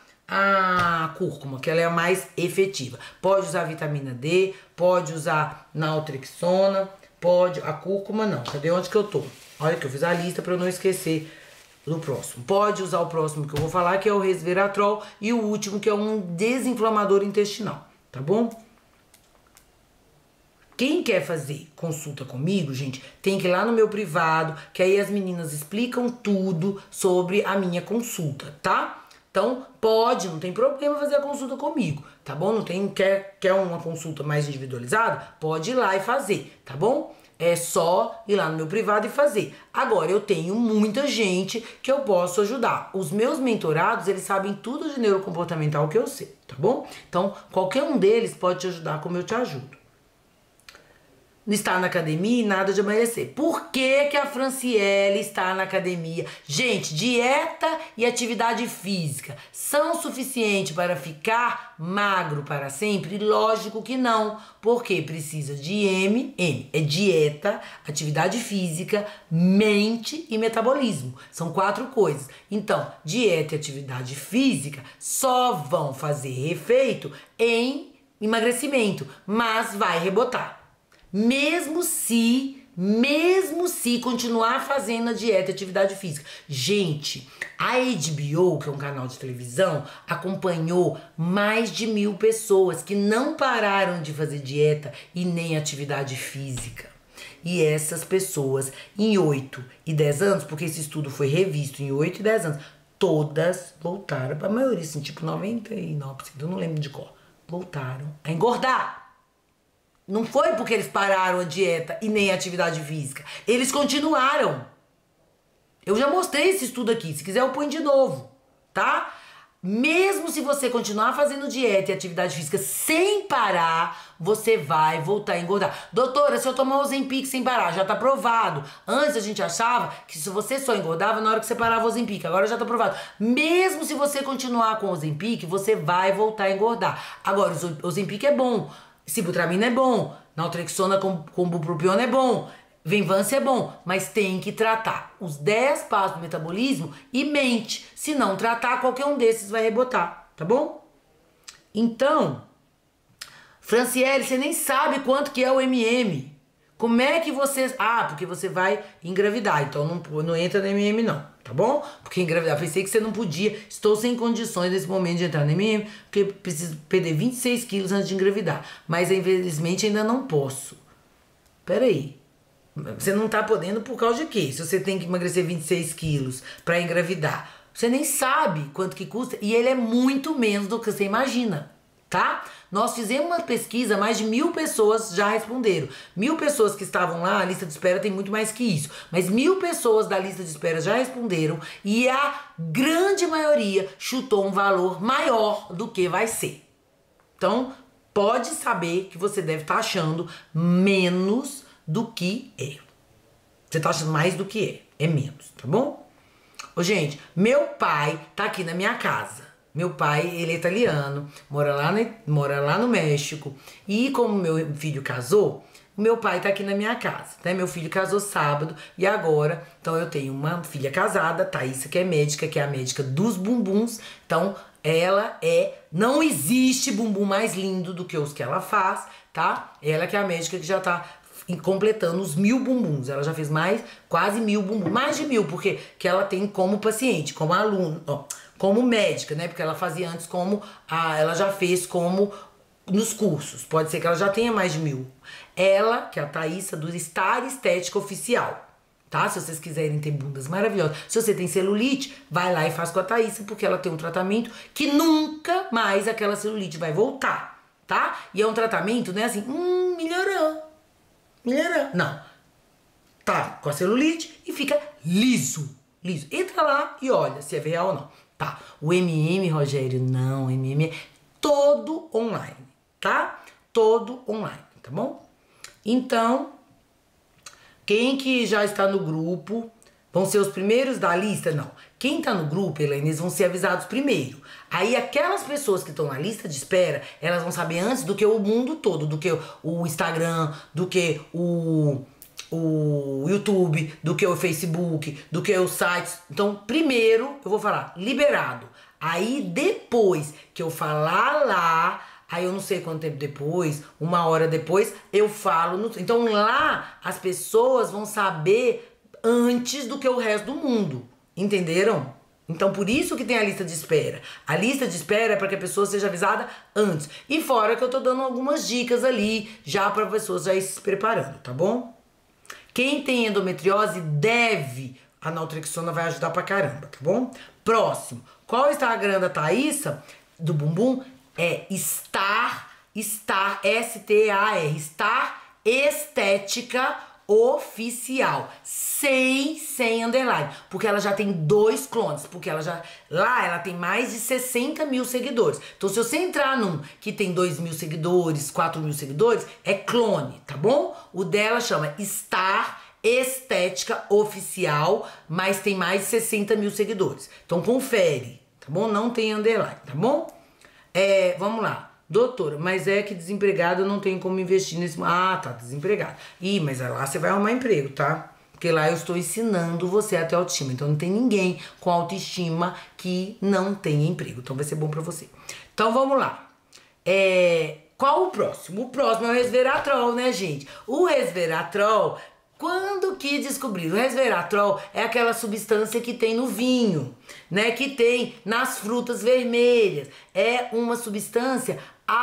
a cúrcuma, que ela é a mais efetiva. Pode usar vitamina D, pode usar naltrexona, pode, a cúrcuma não. Cadê onde que eu tô? Olha que eu fiz a lista para eu não esquecer do próximo. Pode usar o próximo que eu vou falar, que é o resveratrol, e o último que é um desinflamador intestinal, tá bom? Quem quer fazer consulta comigo, gente, tem que ir lá no meu privado, que aí as meninas explicam tudo sobre a minha consulta, tá? Então, pode, não tem problema fazer a consulta comigo, tá bom? Não tem, quer, quer uma consulta mais individualizada? Pode ir lá e fazer, tá bom? É só ir lá no meu privado e fazer. Agora, eu tenho muita gente que eu posso ajudar. Os meus mentorados, eles sabem tudo de neurocomportamental que eu sei, tá bom? Então, qualquer um deles pode te ajudar como eu te ajudo. Não está na academia e nada de emagrecer. Por que que a Franciele está na academia? Gente, dieta e atividade física são suficientes para ficar magro para sempre? Lógico que não, porque precisa de M, M é dieta, atividade física, mente e metabolismo. São quatro coisas. Então, dieta e atividade física só vão fazer efeito em emagrecimento, mas vai rebotar. Mesmo se, mesmo se continuar fazendo a dieta e atividade física. Gente, a H B O, que é um canal de televisão, acompanhou mais de mil pessoas que não pararam de fazer dieta e nem atividade física. E essas pessoas, em oito e dez anos, porque esse estudo foi revisto em oito e dez anos, todas voltaram, a maioria, assim, tipo noventa e nove por cento, eu não lembro de qual, voltaram a engordar. Não foi porque eles pararam a dieta e nem a atividade física. Eles continuaram. Eu já mostrei esse estudo aqui. Se quiser eu ponho de novo, tá? Mesmo se você continuar fazendo dieta e atividade física sem parar, você vai voltar a engordar. Doutora, se eu tomar o Ozempic sem parar, já tá provado. Antes a gente achava que se você só engordava na hora que você parava o Ozempic. Agora já tá provado. Mesmo se você continuar com o Ozempic, você vai voltar a engordar. Agora, o Ozempic é bom. Sibutramina é bom, naltrexona com, com bupropiona é bom, Venvance é bom, mas tem que tratar os dez passos do metabolismo e mente. Se não tratar, qualquer um desses vai rebotar, tá bom? Então, Franciele, você nem sabe quanto que é o M M. Como é que você... Ah, porque você vai engravidar, então não, não entra no M M não, tá bom? Porque engravidar, pensei que você não podia, estou sem condições nesse momento de entrar no M M, porque preciso perder vinte e seis quilos antes de engravidar. Mas infelizmente ainda não posso. Peraí, você não tá podendo por causa de quê? Se você tem que emagrecer vinte e seis quilos pra engravidar, você nem sabe quanto que custa e ele é muito menos do que você imagina, tá? Nós fizemos uma pesquisa, mais de mil pessoas já responderam. Mil pessoas que estavam lá, a lista de espera tem muito mais que isso. Mas mil pessoas da lista de espera já responderam e a grande maioria chutou um valor maior do que vai ser. Então, pode saber que você deve estar achando menos do que é. Você tá achando mais do que é. É menos, tá bom? Ô, gente, meu pai tá aqui na minha casa. Meu pai, ele é italiano, mora lá, no, mora lá no México. E como meu filho casou, o meu pai tá aqui na minha casa, né? Meu filho casou sábado e agora, então eu tenho uma filha casada, Thaísa, que é médica, que é a médica dos bumbuns. Então, ela é... Não existe bumbum mais lindo do que os que ela faz, tá? Ela que é a médica que já tá completando os mil bumbuns. Ela já fez mais, quase mil bumbuns. Mais de mil, porque que ela tem como paciente, como aluno, ó, como médica, né? Porque ela fazia antes como... A, ela já fez como nos cursos. Pode ser que ela já tenha mais de mil. Ela, que é a Thaísa, do Star Estética Oficial, tá? Se vocês quiserem ter bundas maravilhosas. Se você tem celulite, vai lá e faz com a Thaísa, porque ela tem um tratamento que nunca mais aquela celulite vai voltar, tá? E é um tratamento, né? Assim, hum, melhorou. Melhorou. Não. Tá com a celulite e fica liso. Liso. Entra lá e olha se é real ou não. Tá. O M M, Rogério, não. O M M é todo online, tá? Todo online, tá bom? Então, quem que já está no grupo vão ser os primeiros da lista? Não. Quem tá no grupo, Helena, eles vão ser avisados primeiro. Aí aquelas pessoas que estão na lista de espera, elas vão saber antes do que o mundo todo, do que o Instagram, do que o, o YouTube, do que o Facebook, do que os sites. Então, primeiro eu vou falar liberado. Aí depois que eu falar lá, aí eu não sei quanto tempo depois, uma hora depois, eu falo. No... Então lá as pessoas vão saber antes do que o resto do mundo. Entenderam? Então, por isso que tem a lista de espera. A lista de espera é para que a pessoa seja avisada antes. E fora que eu tô dando algumas dicas ali, já para pessoas já ir se preparando, tá bom? Quem tem endometriose deve, a naltrexona vai ajudar pra caramba, tá bom? Próximo. Qual é o Instagram da Thaísa, do Bumbum? É Star, Star, S T A R, Star Estética Oficial, sem, sem underline, porque ela já tem dois clones, porque ela já, lá ela tem mais de sessenta mil seguidores, então se você entrar num que tem dois mil seguidores, quatro mil seguidores, é clone, tá bom? O dela chama Star Estética Oficial, mas tem mais de sessenta mil seguidores, então confere, tá bom? Não tem underline, tá bom? É, vamos lá. Doutora, mas é que desempregado eu não tenho como investir nesse... Ah, tá, desempregado. Ih, mas lá você vai arrumar emprego, tá? Porque lá eu estou ensinando você a ter autoestima. Então não tem ninguém com autoestima que não tenha emprego. Então vai ser bom pra você. Então vamos lá. É... Qual o próximo? O próximo é o resveratrol, né, gente? O resveratrol... Quando que descobriram? O resveratrol é aquela substância que tem no vinho, né? Que tem nas frutas vermelhas. É uma substância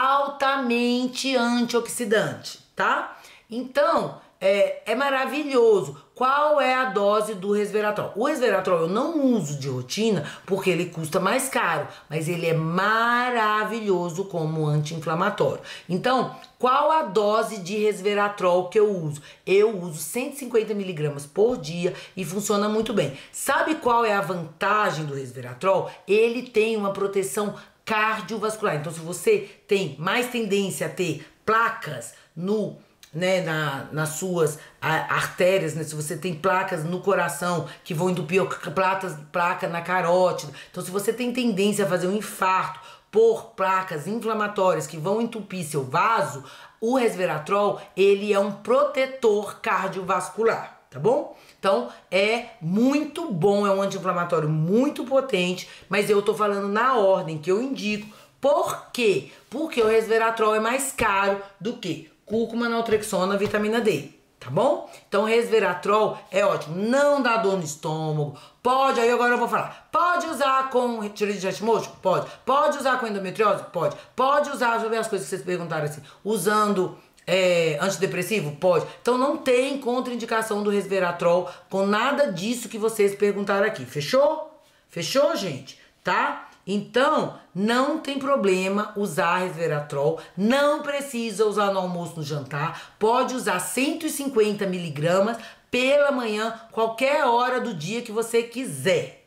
altamente antioxidante, tá? Então, é, é maravilhoso. Qual é a dose do resveratrol? O resveratrol eu não uso de rotina porque ele custa mais caro, mas ele é maravilhoso como anti-inflamatório. Então, qual a dose de resveratrol que eu uso? Eu uso cento e cinquenta miligramas por dia e funciona muito bem. Sabe qual é a vantagem do resveratrol? Ele tem uma proteção cardiovascular. Então, se você tem mais tendência a ter placas no... Né, na, nas suas artérias, né, se você tem placas no coração que vão entupir, placas, placa na carótida. Então, se você tem tendência a fazer um infarto por placas inflamatórias que vão entupir seu vaso, o resveratrol, ele é um protetor cardiovascular, tá bom? Então, é muito bom, é um anti-inflamatório muito potente, mas eu tô falando na ordem que eu indico. Por quê? Porque o resveratrol é mais caro do que cúrcuma, naltrexona, vitamina D, tá bom? Então, resveratrol é ótimo, não dá dor no estômago, pode, aí agora eu vou falar, pode usar com tireoide Hashimoto? Pode. Pode usar com endometriose? Pode. Pode usar, deixa eu ver as coisas que vocês perguntaram assim, usando é, antidepressivo? Pode. Então, não tem contraindicação do resveratrol com nada disso que vocês perguntaram aqui, fechou? Fechou, gente? Tá? Então, não tem problema usar resveratrol, não precisa usar no almoço, no jantar, pode usar cento e cinquenta miligramas pela manhã, qualquer hora do dia que você quiser,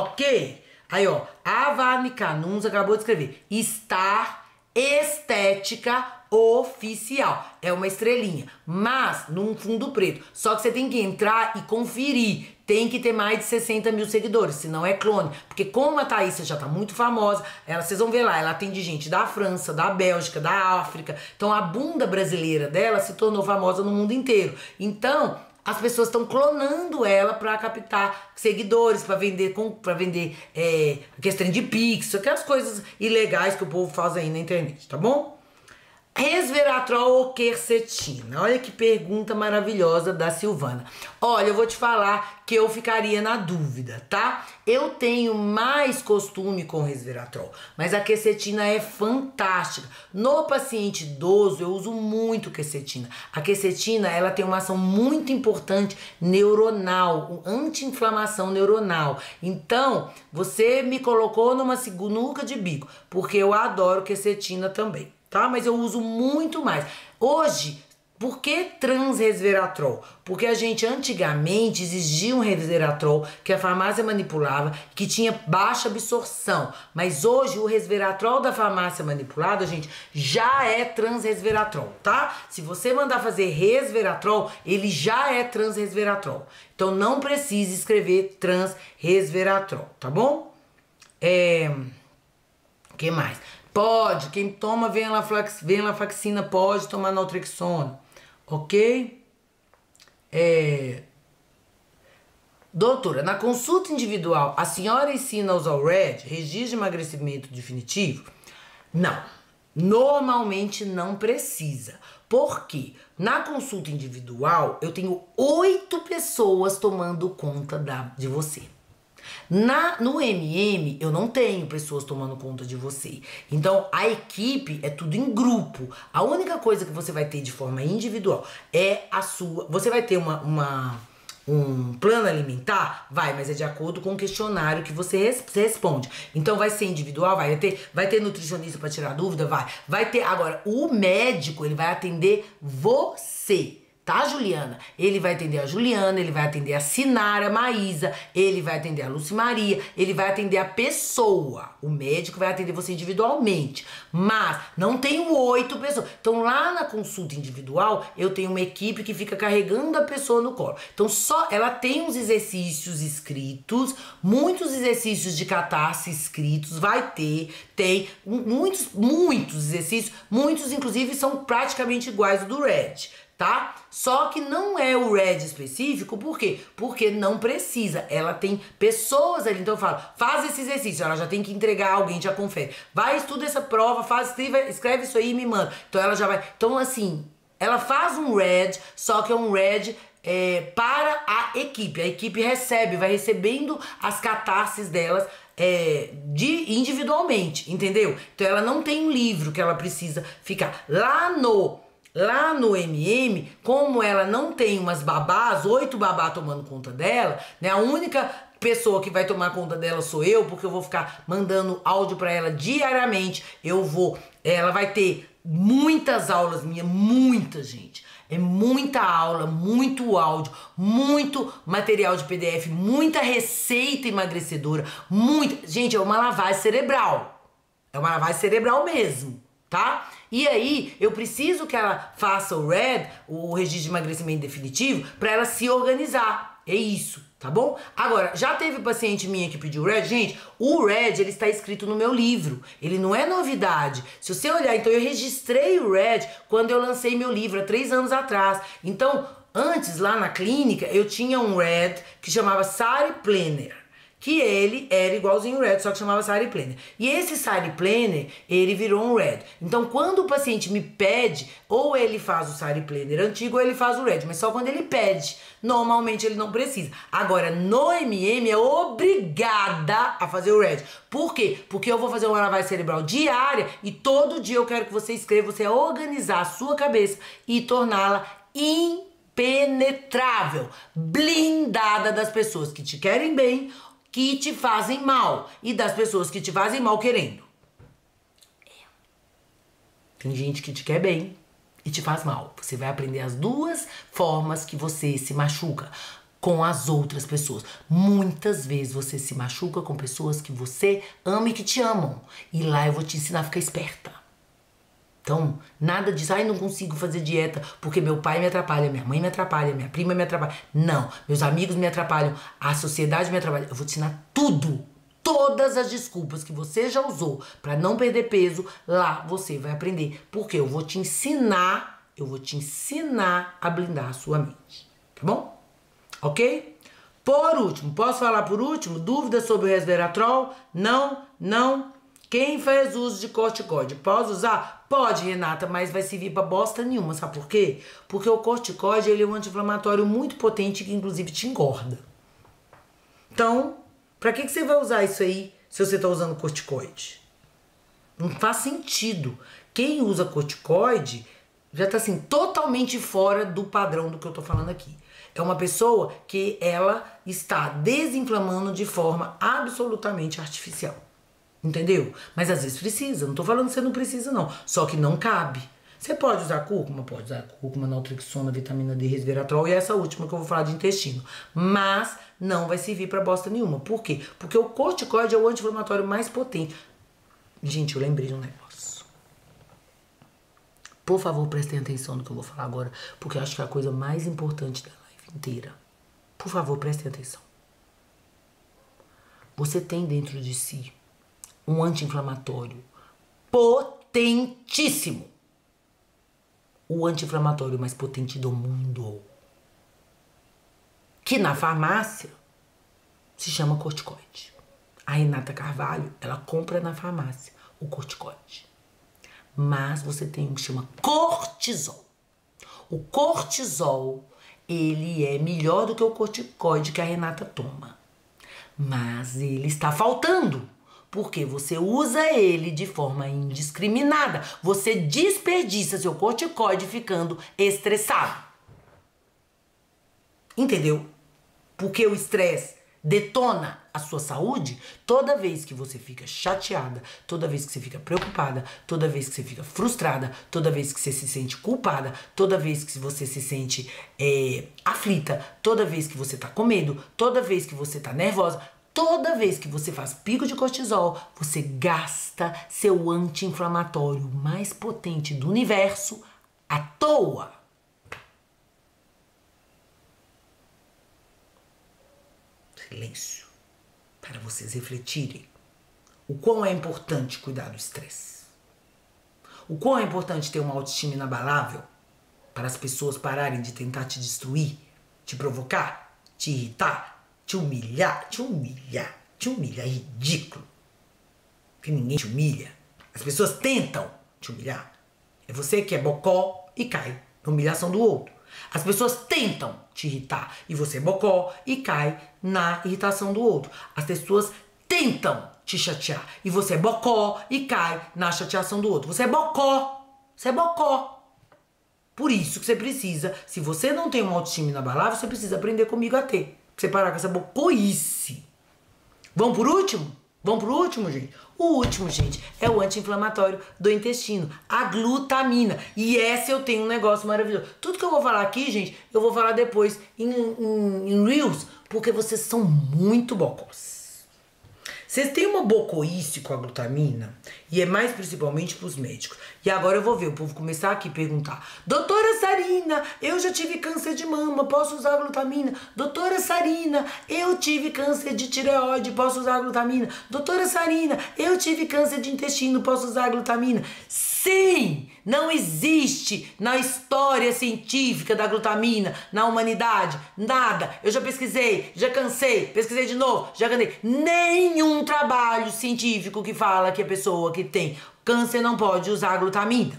ok? Aí, ó, a Várnica Nunes acabou de escrever, Star Estética Oficial, é uma estrelinha, mas num fundo preto, só que você tem que entrar e conferir. Tem que ter mais de sessenta mil seguidores, senão é clone. Porque como a Thaísa já tá muito famosa, ela, vocês vão ver lá, ela atende gente da França, da Bélgica, da África. Então a bunda brasileira dela se tornou famosa no mundo inteiro. Então as pessoas estão clonando ela pra captar seguidores, pra vender, com, pra vender é, questão de pix, aquelas coisas ilegais que o povo faz aí na internet, tá bom? Resveratrol ou quercetina? Olha que pergunta maravilhosa da Silvana. Olha, eu vou te falar que eu ficaria na dúvida, tá? Eu tenho mais costume com resveratrol, mas a quercetina é fantástica. No paciente idoso, eu uso muito quercetina. A quercetina, ela tem uma ação muito importante neuronal, anti-inflamação neuronal. Então, você me colocou numa sinuca de bico, porque eu adoro quercetina também. Tá? Mas eu uso muito mais. Hoje, por que transresveratrol? Porque a gente antigamente exigia um resveratrol que a farmácia manipulava, que tinha baixa absorção. Mas hoje o resveratrol da farmácia manipulada, gente, já é transresveratrol, tá? Se você mandar fazer resveratrol, ele já é transresveratrol. Então não precisa escrever transresveratrol, tá bom? É... O que mais? Pode, quem toma venlafaxina pode tomar naltrexona, ok? É... Doutora, na consulta individual, a senhora ensina a usar o R E D, registro de emagrecimento definitivo? Não, normalmente não precisa. Por quê? Na consulta individual, eu tenho oito pessoas tomando conta da, de você. Na, no M M, eu não tenho pessoas tomando conta de você. Então, a equipe é tudo em grupo. A única coisa que você vai ter de forma individual é a sua... Você vai ter uma... uma um plano alimentar? Vai, mas é de acordo com o questionário que você, res, você responde. Então vai ser individual? Vai ter, vai ter nutricionista para tirar dúvida? Vai. Vai ter. Agora, o médico, ele vai atender você. Tá, Juliana? Ele vai atender a Juliana, ele vai atender a Sinara, a Maísa, ele vai atender a Lucimaria, ele vai atender a pessoa. O médico vai atender você individualmente. Mas não tenho oito pessoas. Então lá na consulta individual, eu tenho uma equipe que fica carregando a pessoa no colo. Então só ela tem uns exercícios escritos, muitos exercícios de catarse escritos, vai ter, tem muitos, muitos exercícios, muitos inclusive são praticamente iguais ao do Red. Tá? Só que não é o Red específico, por quê? Porque não precisa, ela tem pessoas ali, então eu falo, faz esse exercício, ela já tem que entregar, alguém já confere, vai, estuda essa prova, faz, escreve, escreve isso aí e me manda, então ela já vai, então assim, ela faz um Red, só que é um Red é, para a equipe, a equipe recebe, vai recebendo as catarses delas, É, de, individualmente, entendeu? Então ela não tem um livro que ela precisa ficar lá no Lá no M M, como ela não tem umas babás, oito babás tomando conta dela, né? A única pessoa que vai tomar conta dela sou eu, porque eu vou ficar mandando áudio pra ela diariamente. Eu vou, ela vai ter muitas aulas minhas, muita gente. É muita aula, muito áudio, muito material de P D F, muita receita emagrecedora, muita... Gente, é uma lavagem cerebral. É uma lavagem cerebral mesmo, tá? E aí, eu preciso que ela faça o Red, o registro de emagrecimento definitivo, pra ela se organizar. É isso, tá bom? Agora, já teve paciente minha que pediu o Red? Gente, o Red, ele está escrito no meu livro. Ele não é novidade. Se você olhar, então, eu registrei o Red quando eu lancei meu livro, há três anos atrás. Então, antes, lá na clínica, eu tinha um Red que chamava Sari Planner. Que ele era igualzinho o Red, só que chamava Sari Planner. E esse Sari Planner, ele virou um Red. Então, quando o paciente me pede, ou ele faz o Sari Planner antigo, ou ele faz o Red. Mas só quando ele pede. Normalmente, ele não precisa. Agora, no M M, é obrigada a fazer o Red. Por quê? Porque eu vou fazer uma lavagem cerebral diária e todo dia eu quero que você escreva, você organizar a sua cabeça e torná-la impenetrável, blindada das pessoas que te querem bem, que te fazem mal, e das pessoas que te fazem mal querendo. É. Tem gente que te quer bem e te faz mal. Você vai aprender as duas formas que você se machuca com as outras pessoas. Muitas vezes você se machuca com pessoas que você ama e que te amam. E lá eu vou te ensinar a ficar esperta. Então, nada disso, ai, não consigo fazer dieta porque meu pai me atrapalha, minha mãe me atrapalha, minha prima me atrapalha. Não, meus amigos me atrapalham, a sociedade me atrapalha. Eu vou te ensinar tudo, todas as desculpas que você já usou pra não perder peso, lá você vai aprender. Porque eu vou te ensinar, eu vou te ensinar a blindar a sua mente, tá bom? Ok? Por último, posso falar por último? Dúvidas sobre o resveratrol? Não, não. Quem faz uso de corticoide pode usar? Pode, Renata, mas vai servir pra bosta nenhuma. Sabe por quê? Porque o corticoide, ele é um anti-inflamatório muito potente que inclusive te engorda. Então, pra que, que você vai usar isso aí se você tá usando corticoide? Não faz sentido. Quem usa corticoide já tá assim, totalmente fora do padrão do que eu tô falando aqui. É uma pessoa que ela está desinflamando de forma absolutamente artificial. Entendeu? Mas às vezes precisa. Não tô falando que você não precisa, não. Só que não cabe. Você pode usar cúrcuma? Pode usar cúrcuma, naltrexona, vitamina D, resveratrol e essa última que eu vou falar de intestino. Mas não vai servir pra bosta nenhuma. Por quê? Porque o corticoide é o anti-inflamatório mais potente. Gente, eu lembrei de um negócio. Por favor, prestem atenção no que eu vou falar agora, porque eu acho que é a coisa mais importante da live inteira. Por favor, prestem atenção. Você tem dentro de si um anti-inflamatório potentíssimo. O anti-inflamatório mais potente do mundo. Que na farmácia se chama corticoide. A Renata Carvalho, ela compra na farmácia o corticoide. Mas você tem um que chama cortisol. O cortisol, ele é melhor do que o corticoide que a Renata toma. mas ele está faltando. Porque você usa ele de forma indiscriminada. Você desperdiça seu corticoide ficando estressado. Entendeu? Porque o estresse detona a sua saúde toda vez que você fica chateada, toda vez que você fica preocupada, toda vez que você fica frustrada, toda vez que você se sente culpada, toda vez que você se sente é, aflita, toda vez que você tá com medo, toda vez que você tá nervosa, toda vez que você faz pico de cortisol, você gasta seu anti-inflamatório mais potente do universo à toa. Silêncio, para vocês refletirem o quão é importante cuidar do estresse. O quão é importante ter uma autoestima inabalável para as pessoas pararem de tentar te destruir, te provocar, te irritar, te humilhar, te humilhar, te humilhar, é ridículo. Porque ninguém te humilha. As pessoas tentam te humilhar. É você que é bocó e cai na humilhação do outro. As pessoas tentam te irritar e você é bocó e cai na irritação do outro. As pessoas tentam te chatear e você é bocó e cai na chateação do outro. Você é bocó, você é bocó. Por isso que você precisa, se você não tem uma autoestima inabalável, você precisa aprender comigo a ter. Pra você parar com essa bocoice. Vamos por último? Vamos pro último, gente? O último, gente, é o anti-inflamatório do intestino, a glutamina. E essa eu tenho um negócio maravilhoso. Tudo que eu vou falar aqui, gente, eu vou falar depois em, em, em Reels, porque vocês são muito bocós. Vocês têm uma bocoice com a glutamina, e é mais principalmente pros médicos. E agora eu vou ver o povo começar aqui a perguntar: doutora Sarina, eu já tive câncer de mama, posso usar glutamina? Doutora Sarina, eu tive câncer de tireoide, posso usar glutamina? Doutora Sarina, eu tive câncer de intestino, posso usar glutamina? Sim! Não existe na história científica da glutamina, na humanidade, nada. Eu já pesquisei, já cansei, pesquisei de novo, já cansei. Nenhum trabalho científico que fala que a pessoa que tem câncer não pode usar glutamina.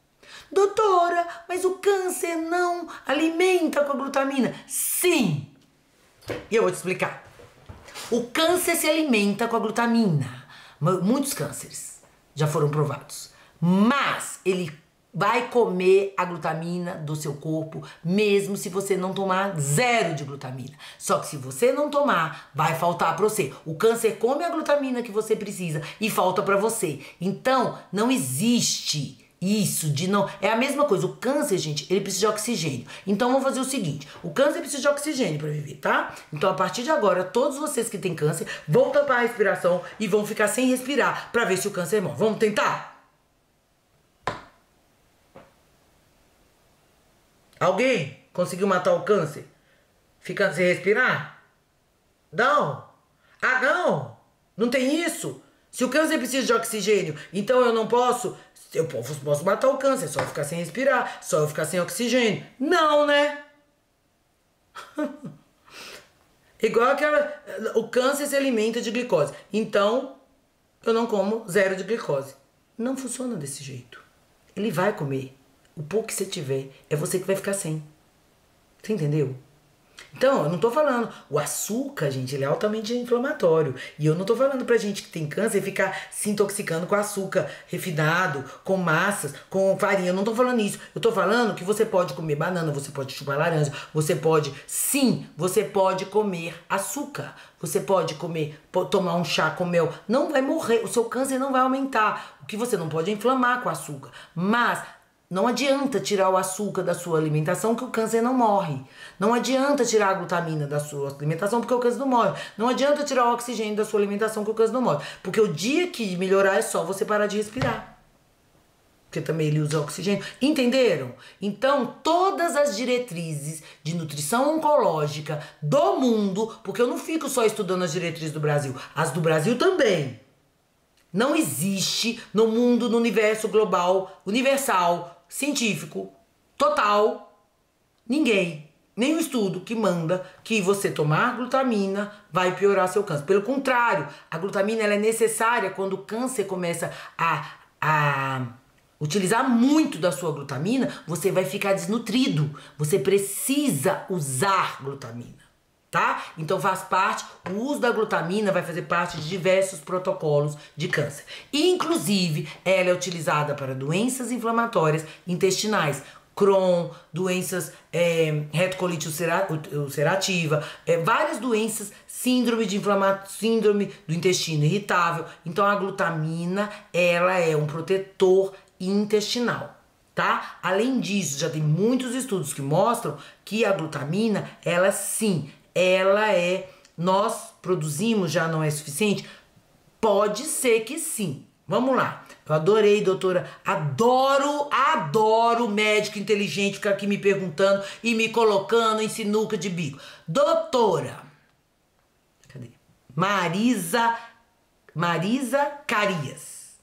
Doutora, mas o câncer não alimenta com a glutamina? Sim! E eu vou te explicar. O câncer se alimenta com a glutamina. Muitos cânceres já foram provados. Mas ele vai comer a glutamina do seu corpo, mesmo se você não tomar zero de glutamina. Só que se você não tomar, vai faltar para você. O câncer come a glutamina que você precisa e falta para você. Então, não existe isso de não... É a mesma coisa. O câncer, gente, ele precisa de oxigênio. Então, vamos fazer o seguinte. O câncer precisa de oxigênio para viver, tá? Então, a partir de agora, todos vocês que têm câncer vão tampar a respiração e vão ficar sem respirar para ver se o câncer morre. Vamos tentar? Alguém conseguiu matar o câncer ficando sem respirar? Não. Ah, não. Não tem isso. Se o câncer precisa de oxigênio, então eu não posso... Eu posso matar o câncer, só eu ficar sem respirar, só eu ficar sem oxigênio. Não, né? Igual aquela... O câncer se alimenta de glicose. Então, eu não como zero de glicose. Não funciona desse jeito. Ele vai comer. O pouco que você tiver, é você que vai ficar sem. Você entendeu? Então, eu não tô falando... O açúcar, gente, ele é altamente inflamatório. E eu não tô falando pra gente que tem câncer ficar se intoxicando com açúcar refinado, com massas, com farinha. Eu não tô falando isso. Eu tô falando que você pode comer banana, você pode chupar laranja, você pode... Sim, você pode comer açúcar. Você pode comer, pode tomar um chá com mel. Não vai morrer, o seu câncer não vai aumentar. O que você não pode é inflamar com açúcar. Mas... Não adianta tirar o açúcar da sua alimentação que o câncer não morre. Não adianta tirar a glutamina da sua alimentação porque o câncer não morre. Não adianta tirar o oxigênio da sua alimentação que o câncer não morre. Porque o dia que melhorar é só você parar de respirar. Porque também ele usa oxigênio. Entenderam? Então, todas as diretrizes de nutrição oncológica do mundo, porque eu não fico só estudando as diretrizes do Brasil, as do Brasil também. Não existe no mundo, no universo global, universal, científico, total, ninguém, nenhum estudo que manda que você tomar glutamina vai piorar seu câncer. Pelo contrário, a glutamina ela é necessária quando o câncer começa a, a utilizar muito da sua glutamina, você vai ficar desnutrido. Você precisa usar glutamina. tá? Então faz parte, o uso da glutamina vai fazer parte de diversos protocolos de câncer. Inclusive, ela é utilizada para doenças inflamatórias intestinais, Crohn, doenças é, retocolite ulcerativa, é, várias doenças, síndrome de inflamação, síndrome do intestino irritável. Então a glutamina, ela é um protetor intestinal, tá? Além disso, já tem muitos estudos que mostram que a glutamina, ela sim, ela é, nós produzimos, já não é suficiente? Pode ser que sim. Vamos lá. Eu adorei, doutora. Adoro, adoro médico inteligente ficar aqui me perguntando e me colocando em sinuca de bico. Doutora. Cadê? Marisa, Marisa Carias.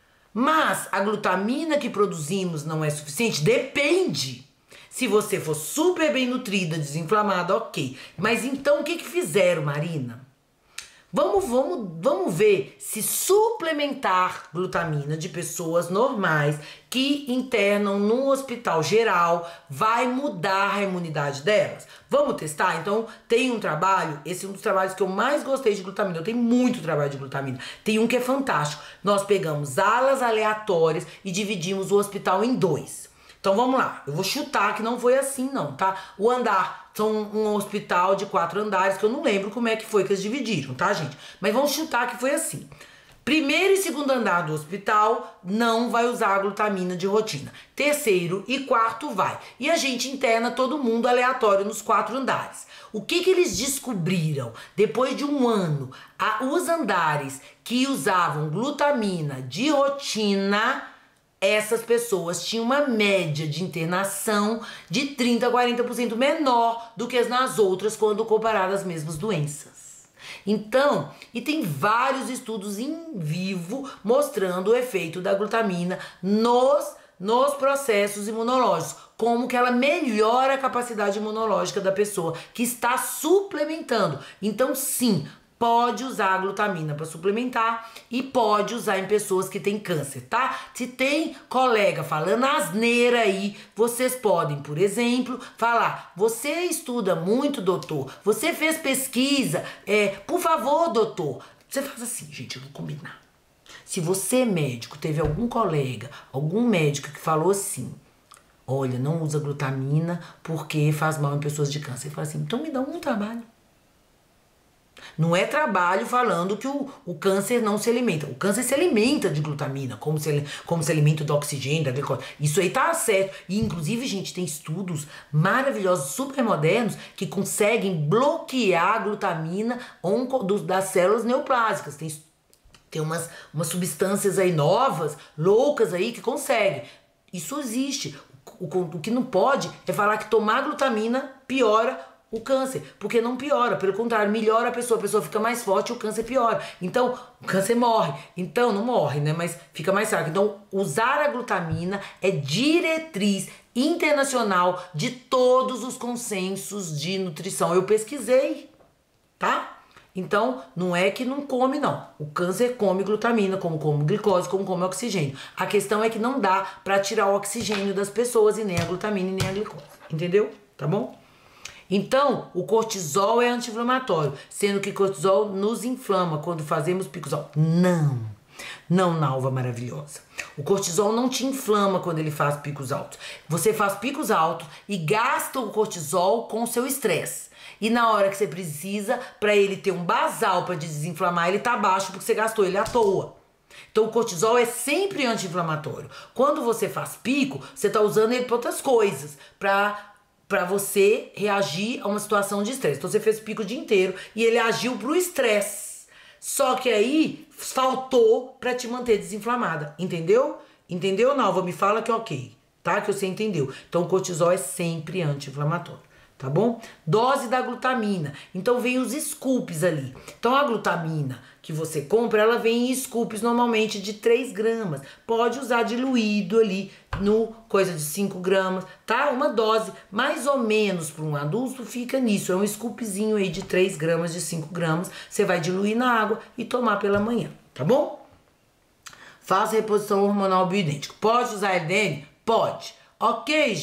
Mas a glutamina que produzimos não é suficiente? Depende. Se você for super bem nutrida, desinflamada, ok. Mas então o que que fizeram, Marina? Vamos, vamos, vamos ver se suplementar glutamina de pessoas normais que internam no hospital geral vai mudar a imunidade delas. Vamos testar? Então, tem um trabalho, esse é um dos trabalhos que eu mais gostei de glutamina. Eu tenho muito trabalho de glutamina. Tem um que é fantástico. Nós pegamos alas aleatórias e dividimos o hospital em dois. Então vamos lá, eu vou chutar que não foi assim não, tá? O andar, são um hospital de quatro andares, que eu não lembro como é que foi que eles dividiram, tá, gente? Mas vamos chutar que foi assim. Primeiro e segundo andar do hospital não vai usar a glutamina de rotina. Terceiro e quarto vai. E a gente interna todo mundo aleatório nos quatro andares. O que que eles descobriram? Depois de um ano, a, os andares que usavam glutamina de rotina, essas pessoas tinham uma média de internação de trinta a quarenta por cento menor do que as nas outras quando comparadas às mesmas doenças. Então, e tem vários estudos em vivo mostrando o efeito da glutamina nos, nos processos imunológicos, como que ela melhora a capacidade imunológica da pessoa que está suplementando. Então, sim, pode usar a glutamina para suplementar e pode usar em pessoas que têm câncer, tá? Se tem colega falando asneira aí, vocês podem, por exemplo, falar: você estuda muito, doutor? Você fez pesquisa? É, por favor, doutor. Você faz assim, gente, eu vou combinar. Se você, médico, teve algum colega, algum médico que falou assim: olha, não usa glutamina porque faz mal em pessoas de câncer. Ele fala assim: então me dá um trabalho. Não é trabalho falando que o, o câncer não se alimenta. O câncer se alimenta de glutamina, como se, como se alimenta do oxigênio, da glicose. Isso aí tá certo. E inclusive, gente, tem estudos maravilhosos, super modernos, que conseguem bloquear a glutamina onco, do, das células neoplásicas. Tem, tem umas, umas substâncias aí novas, loucas aí, que conseguem. Isso existe. O, o, o que não pode é falar que tomar glutamina piora o câncer, porque não piora, pelo contrário, melhora a pessoa, a pessoa fica mais forte e o câncer piora. Então, o câncer morre. Então, não morre, né? Mas fica mais fraco. Então, usar a glutamina é diretriz internacional de todos os consensos de nutrição. Eu pesquisei, tá? Então, não é que não come, não. O câncer come glutamina, como come glicose, como come oxigênio. A questão é que não dá pra tirar o oxigênio das pessoas, e nem a glutamina, e nem a glicose. Entendeu? Tá bom? Então, o cortisol é anti-inflamatório, sendo que cortisol nos inflama quando fazemos picos altos. Não, não, Nalva maravilhosa. O cortisol não te inflama quando ele faz picos altos. Você faz picos altos e gasta o cortisol com o seu estresse. E na hora que você precisa, para ele ter um basal para desinflamar, ele tá baixo porque você gastou ele à toa. Então o cortisol é sempre anti-inflamatório. Quando você faz pico, você tá usando ele para outras coisas, para para você reagir a uma situação de estresse. Então você fez o pico o dia inteiro e ele agiu pro estresse. Só que aí faltou para te manter desinflamada, entendeu? Entendeu, Nalva? Me fala que é ok, tá? Que você entendeu. Então o cortisol é sempre anti-inflamatório, tá bom? Dose da glutamina. Então vem os scoops ali. Então a glutamina que você compra, ela vem em scoops normalmente de três gramas. Pode usar diluído ali no coisa de cinco gramas, tá? Uma dose mais ou menos para um adulto fica nisso. É um scoopzinho aí de três gramas, de cinco gramas. Você vai diluir na água e tomar pela manhã, tá bom? Faça reposição hormonal bioidêntica. Pode usar L D N? Pode. Ok, gente?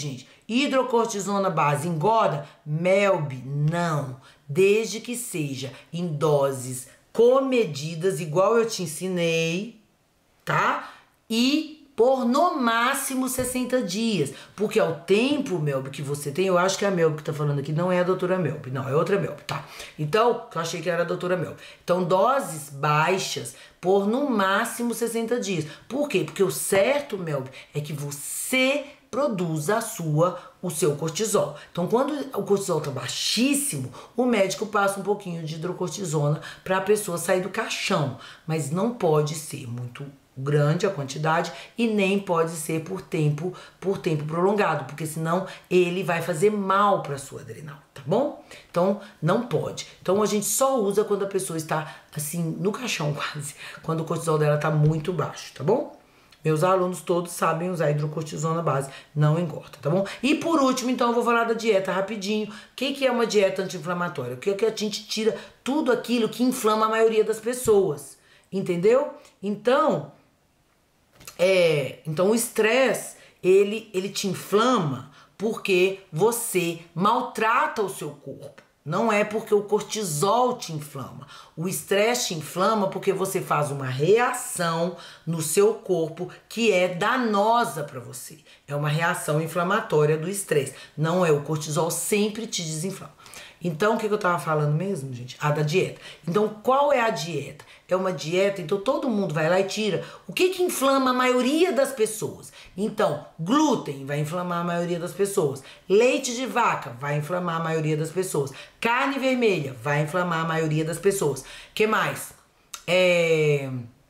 Hidrocortisona base engorda? Melby, não. Desde que seja em doses comedidas, igual eu te ensinei, tá? E por no máximo sessenta dias. Porque é o tempo, Melby, que você tem. Eu acho que é a Melby que tá falando aqui, não é a doutora Melby. Não, é outra Melby, tá? Então, eu achei que era a doutora Melby. Então, doses baixas por no máximo sessenta dias. Por quê? Porque o certo, Melby, é que você produza a sua, o seu cortisol. Então, quando o cortisol tá baixíssimo, o médico passa um pouquinho de hidrocortisona para a pessoa sair do caixão. Mas não pode ser muito grande a quantidade e nem pode ser por tempo, por tempo prolongado, porque senão ele vai fazer mal para sua adrenal, tá bom? Então, não pode. Então, a gente só usa quando a pessoa está, assim, no caixão quase, quando o cortisol dela tá muito baixo, tá bom? Meus alunos todos sabem usar hidrocortisona base, não engorda, tá bom? E por último, então, eu vou falar da dieta rapidinho. O que, que é uma dieta anti-inflamatória? O que é que a gente tira tudo aquilo que inflama a maioria das pessoas, entendeu? Então, é, então o estresse, ele, ele te inflama porque você maltrata o seu corpo. Não é porque o cortisol te inflama. O estresse te inflama porque você faz uma reação no seu corpo que é danosa para você. É uma reação inflamatória do estresse. Não é, o cortisol sempre te desinflama. Então, o que, que eu tava falando mesmo, gente? Ah, da dieta. Então, qual é a dieta? É uma dieta, então todo mundo vai lá e tira. O que que inflama a maioria das pessoas? Então, glúten vai inflamar a maioria das pessoas. Leite de vaca vai inflamar a maioria das pessoas. Carne vermelha vai inflamar a maioria das pessoas. Que mais? É...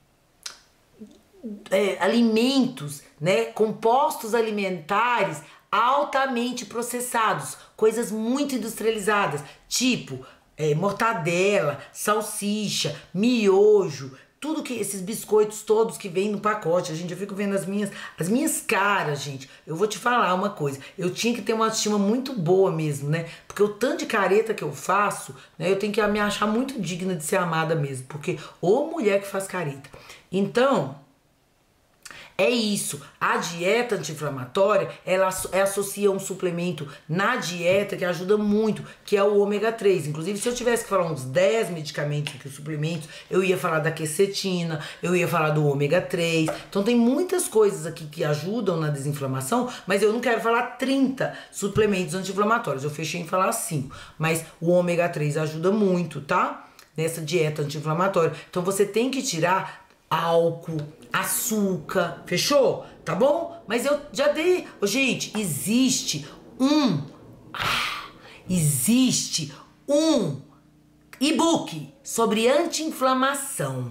É, alimentos, né? Compostos alimentares altamente processados, coisas muito industrializadas, tipo é, mortadela, salsicha, miojo, tudo que esses biscoitos todos que vêm no pacote. A gente, eu fico vendo as minhas, as minhas caras, gente. Eu vou te falar uma coisa, eu tinha que ter uma autoestima muito boa mesmo, né? Porque o tanto de careta que eu faço, né? Eu tenho que me achar muito digna de ser amada mesmo, porque ô mulher que faz careta. Então, é isso, a dieta anti-inflamatória, ela associa um suplemento na dieta que ajuda muito, que é o ômega três. Inclusive, se eu tivesse que falar uns dez medicamentos aqui, suplementos, eu ia falar da quercetina, eu ia falar do ômega três. Então tem muitas coisas aqui que ajudam na desinflamação, mas eu não quero falar trinta suplementos anti-inflamatórios. Eu fechei em falar cinco, mas o ômega três ajuda muito, tá? Nessa dieta anti-inflamatória. Então você tem que tirar álcool, açúcar, fechou? Tá bom? Mas eu já dei. Oh, gente, existe um. Ah, existe um e-book sobre anti-inflamação.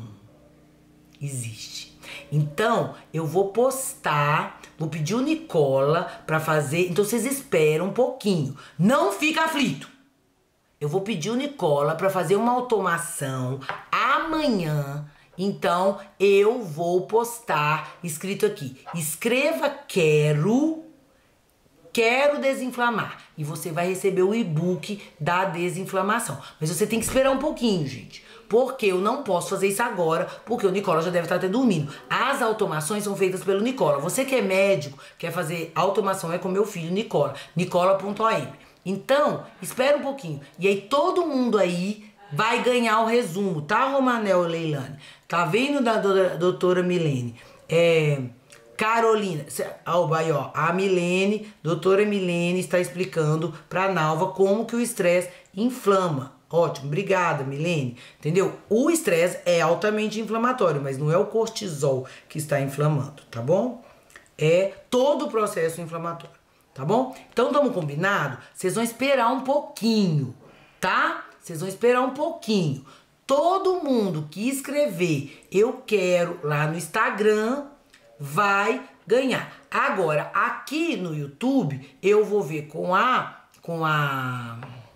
Existe. Então, eu vou postar, vou pedir o Nicola pra fazer. Então, vocês esperam um pouquinho. Não fica aflito. Eu vou pedir o Nicola pra fazer uma automação amanhã. Então, eu vou postar escrito aqui, escreva quero, quero desinflamar. E você vai receber o e-book da desinflamação. Mas você tem que esperar um pouquinho, gente. Porque eu não posso fazer isso agora, porque o Nicola já deve estar até dormindo. As automações são feitas pelo Nicola. Você que é médico, quer fazer automação, é com meu filho, Nicola. Nicola ponto a m. Então, espera um pouquinho. E aí todo mundo aí vai ganhar o resumo, tá, Romanel e Leilane? Tá vendo da doutora Milene? É, Carolina, ó, aí, ó, a Milene, doutora Milene está explicando pra Nalva como que o estresse inflama. Ótimo, obrigada, Milene. Entendeu? O estresse é altamente inflamatório, mas não é o cortisol que está inflamando, tá bom? É todo o processo inflamatório, tá bom? Então, estamos combinados? Vocês vão esperar um pouquinho, tá? Vocês vão esperar um pouquinho. Todo mundo que escrever eu quero lá no Instagram vai ganhar. Agora, aqui no YouTube, eu vou ver com a, com a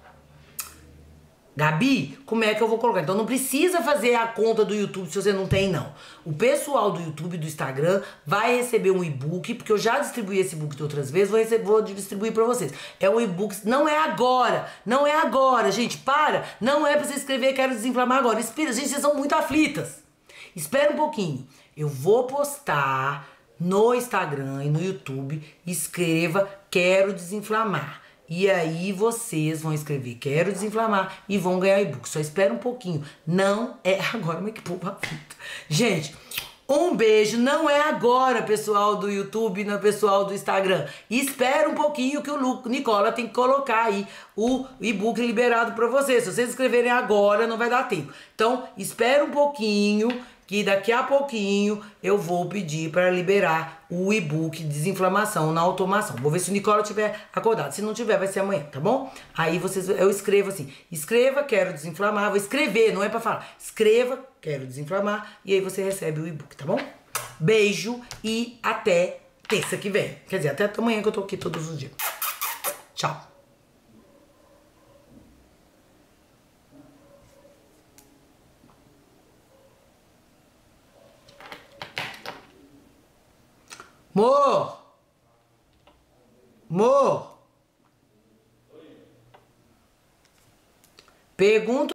Gabi como é que eu vou colocar. Então não precisa fazer a conta do YouTube se você não tem, não. O pessoal do YouTube e do Instagram vai receber um e-book, porque eu já distribuí esse e-book de outras vezes, vou, receber, vou distribuir pra vocês. É um e-book, não é agora, não é agora, gente, para. Não é pra você escrever quero desinflamar agora. Espera, gente, vocês são muito aflitas. Espera um pouquinho. Eu vou postar no Instagram e no YouTube, escreva Quero Desinflamar. E aí vocês vão escrever Quero Desinflamar e vão ganhar e-book. Só espera um pouquinho. Não é agora, mas que povo aflito. Gente, um beijo. Não é agora, pessoal do YouTube e pessoal do Instagram. Espera um pouquinho que o Lu, Nicola tem que colocar aí o e-book liberado pra vocês. Se vocês escreverem agora, não vai dar tempo. Então, espera um pouquinho, que daqui a pouquinho eu vou pedir para liberar o e-book Desinflamação na Automação. Vou ver se o Nicola tiver acordado. Se não tiver, vai ser amanhã, tá bom? Aí vocês, eu escrevo assim, escreva Quero Desinflamar, vou escrever, não é para falar. Escreva Quero Desinflamar e aí você recebe o e-book, tá bom? Beijo e até terça que vem. Quer dizer, até amanhã que eu tô aqui todos os dias. Tchau. Amor! Amor! Pergunta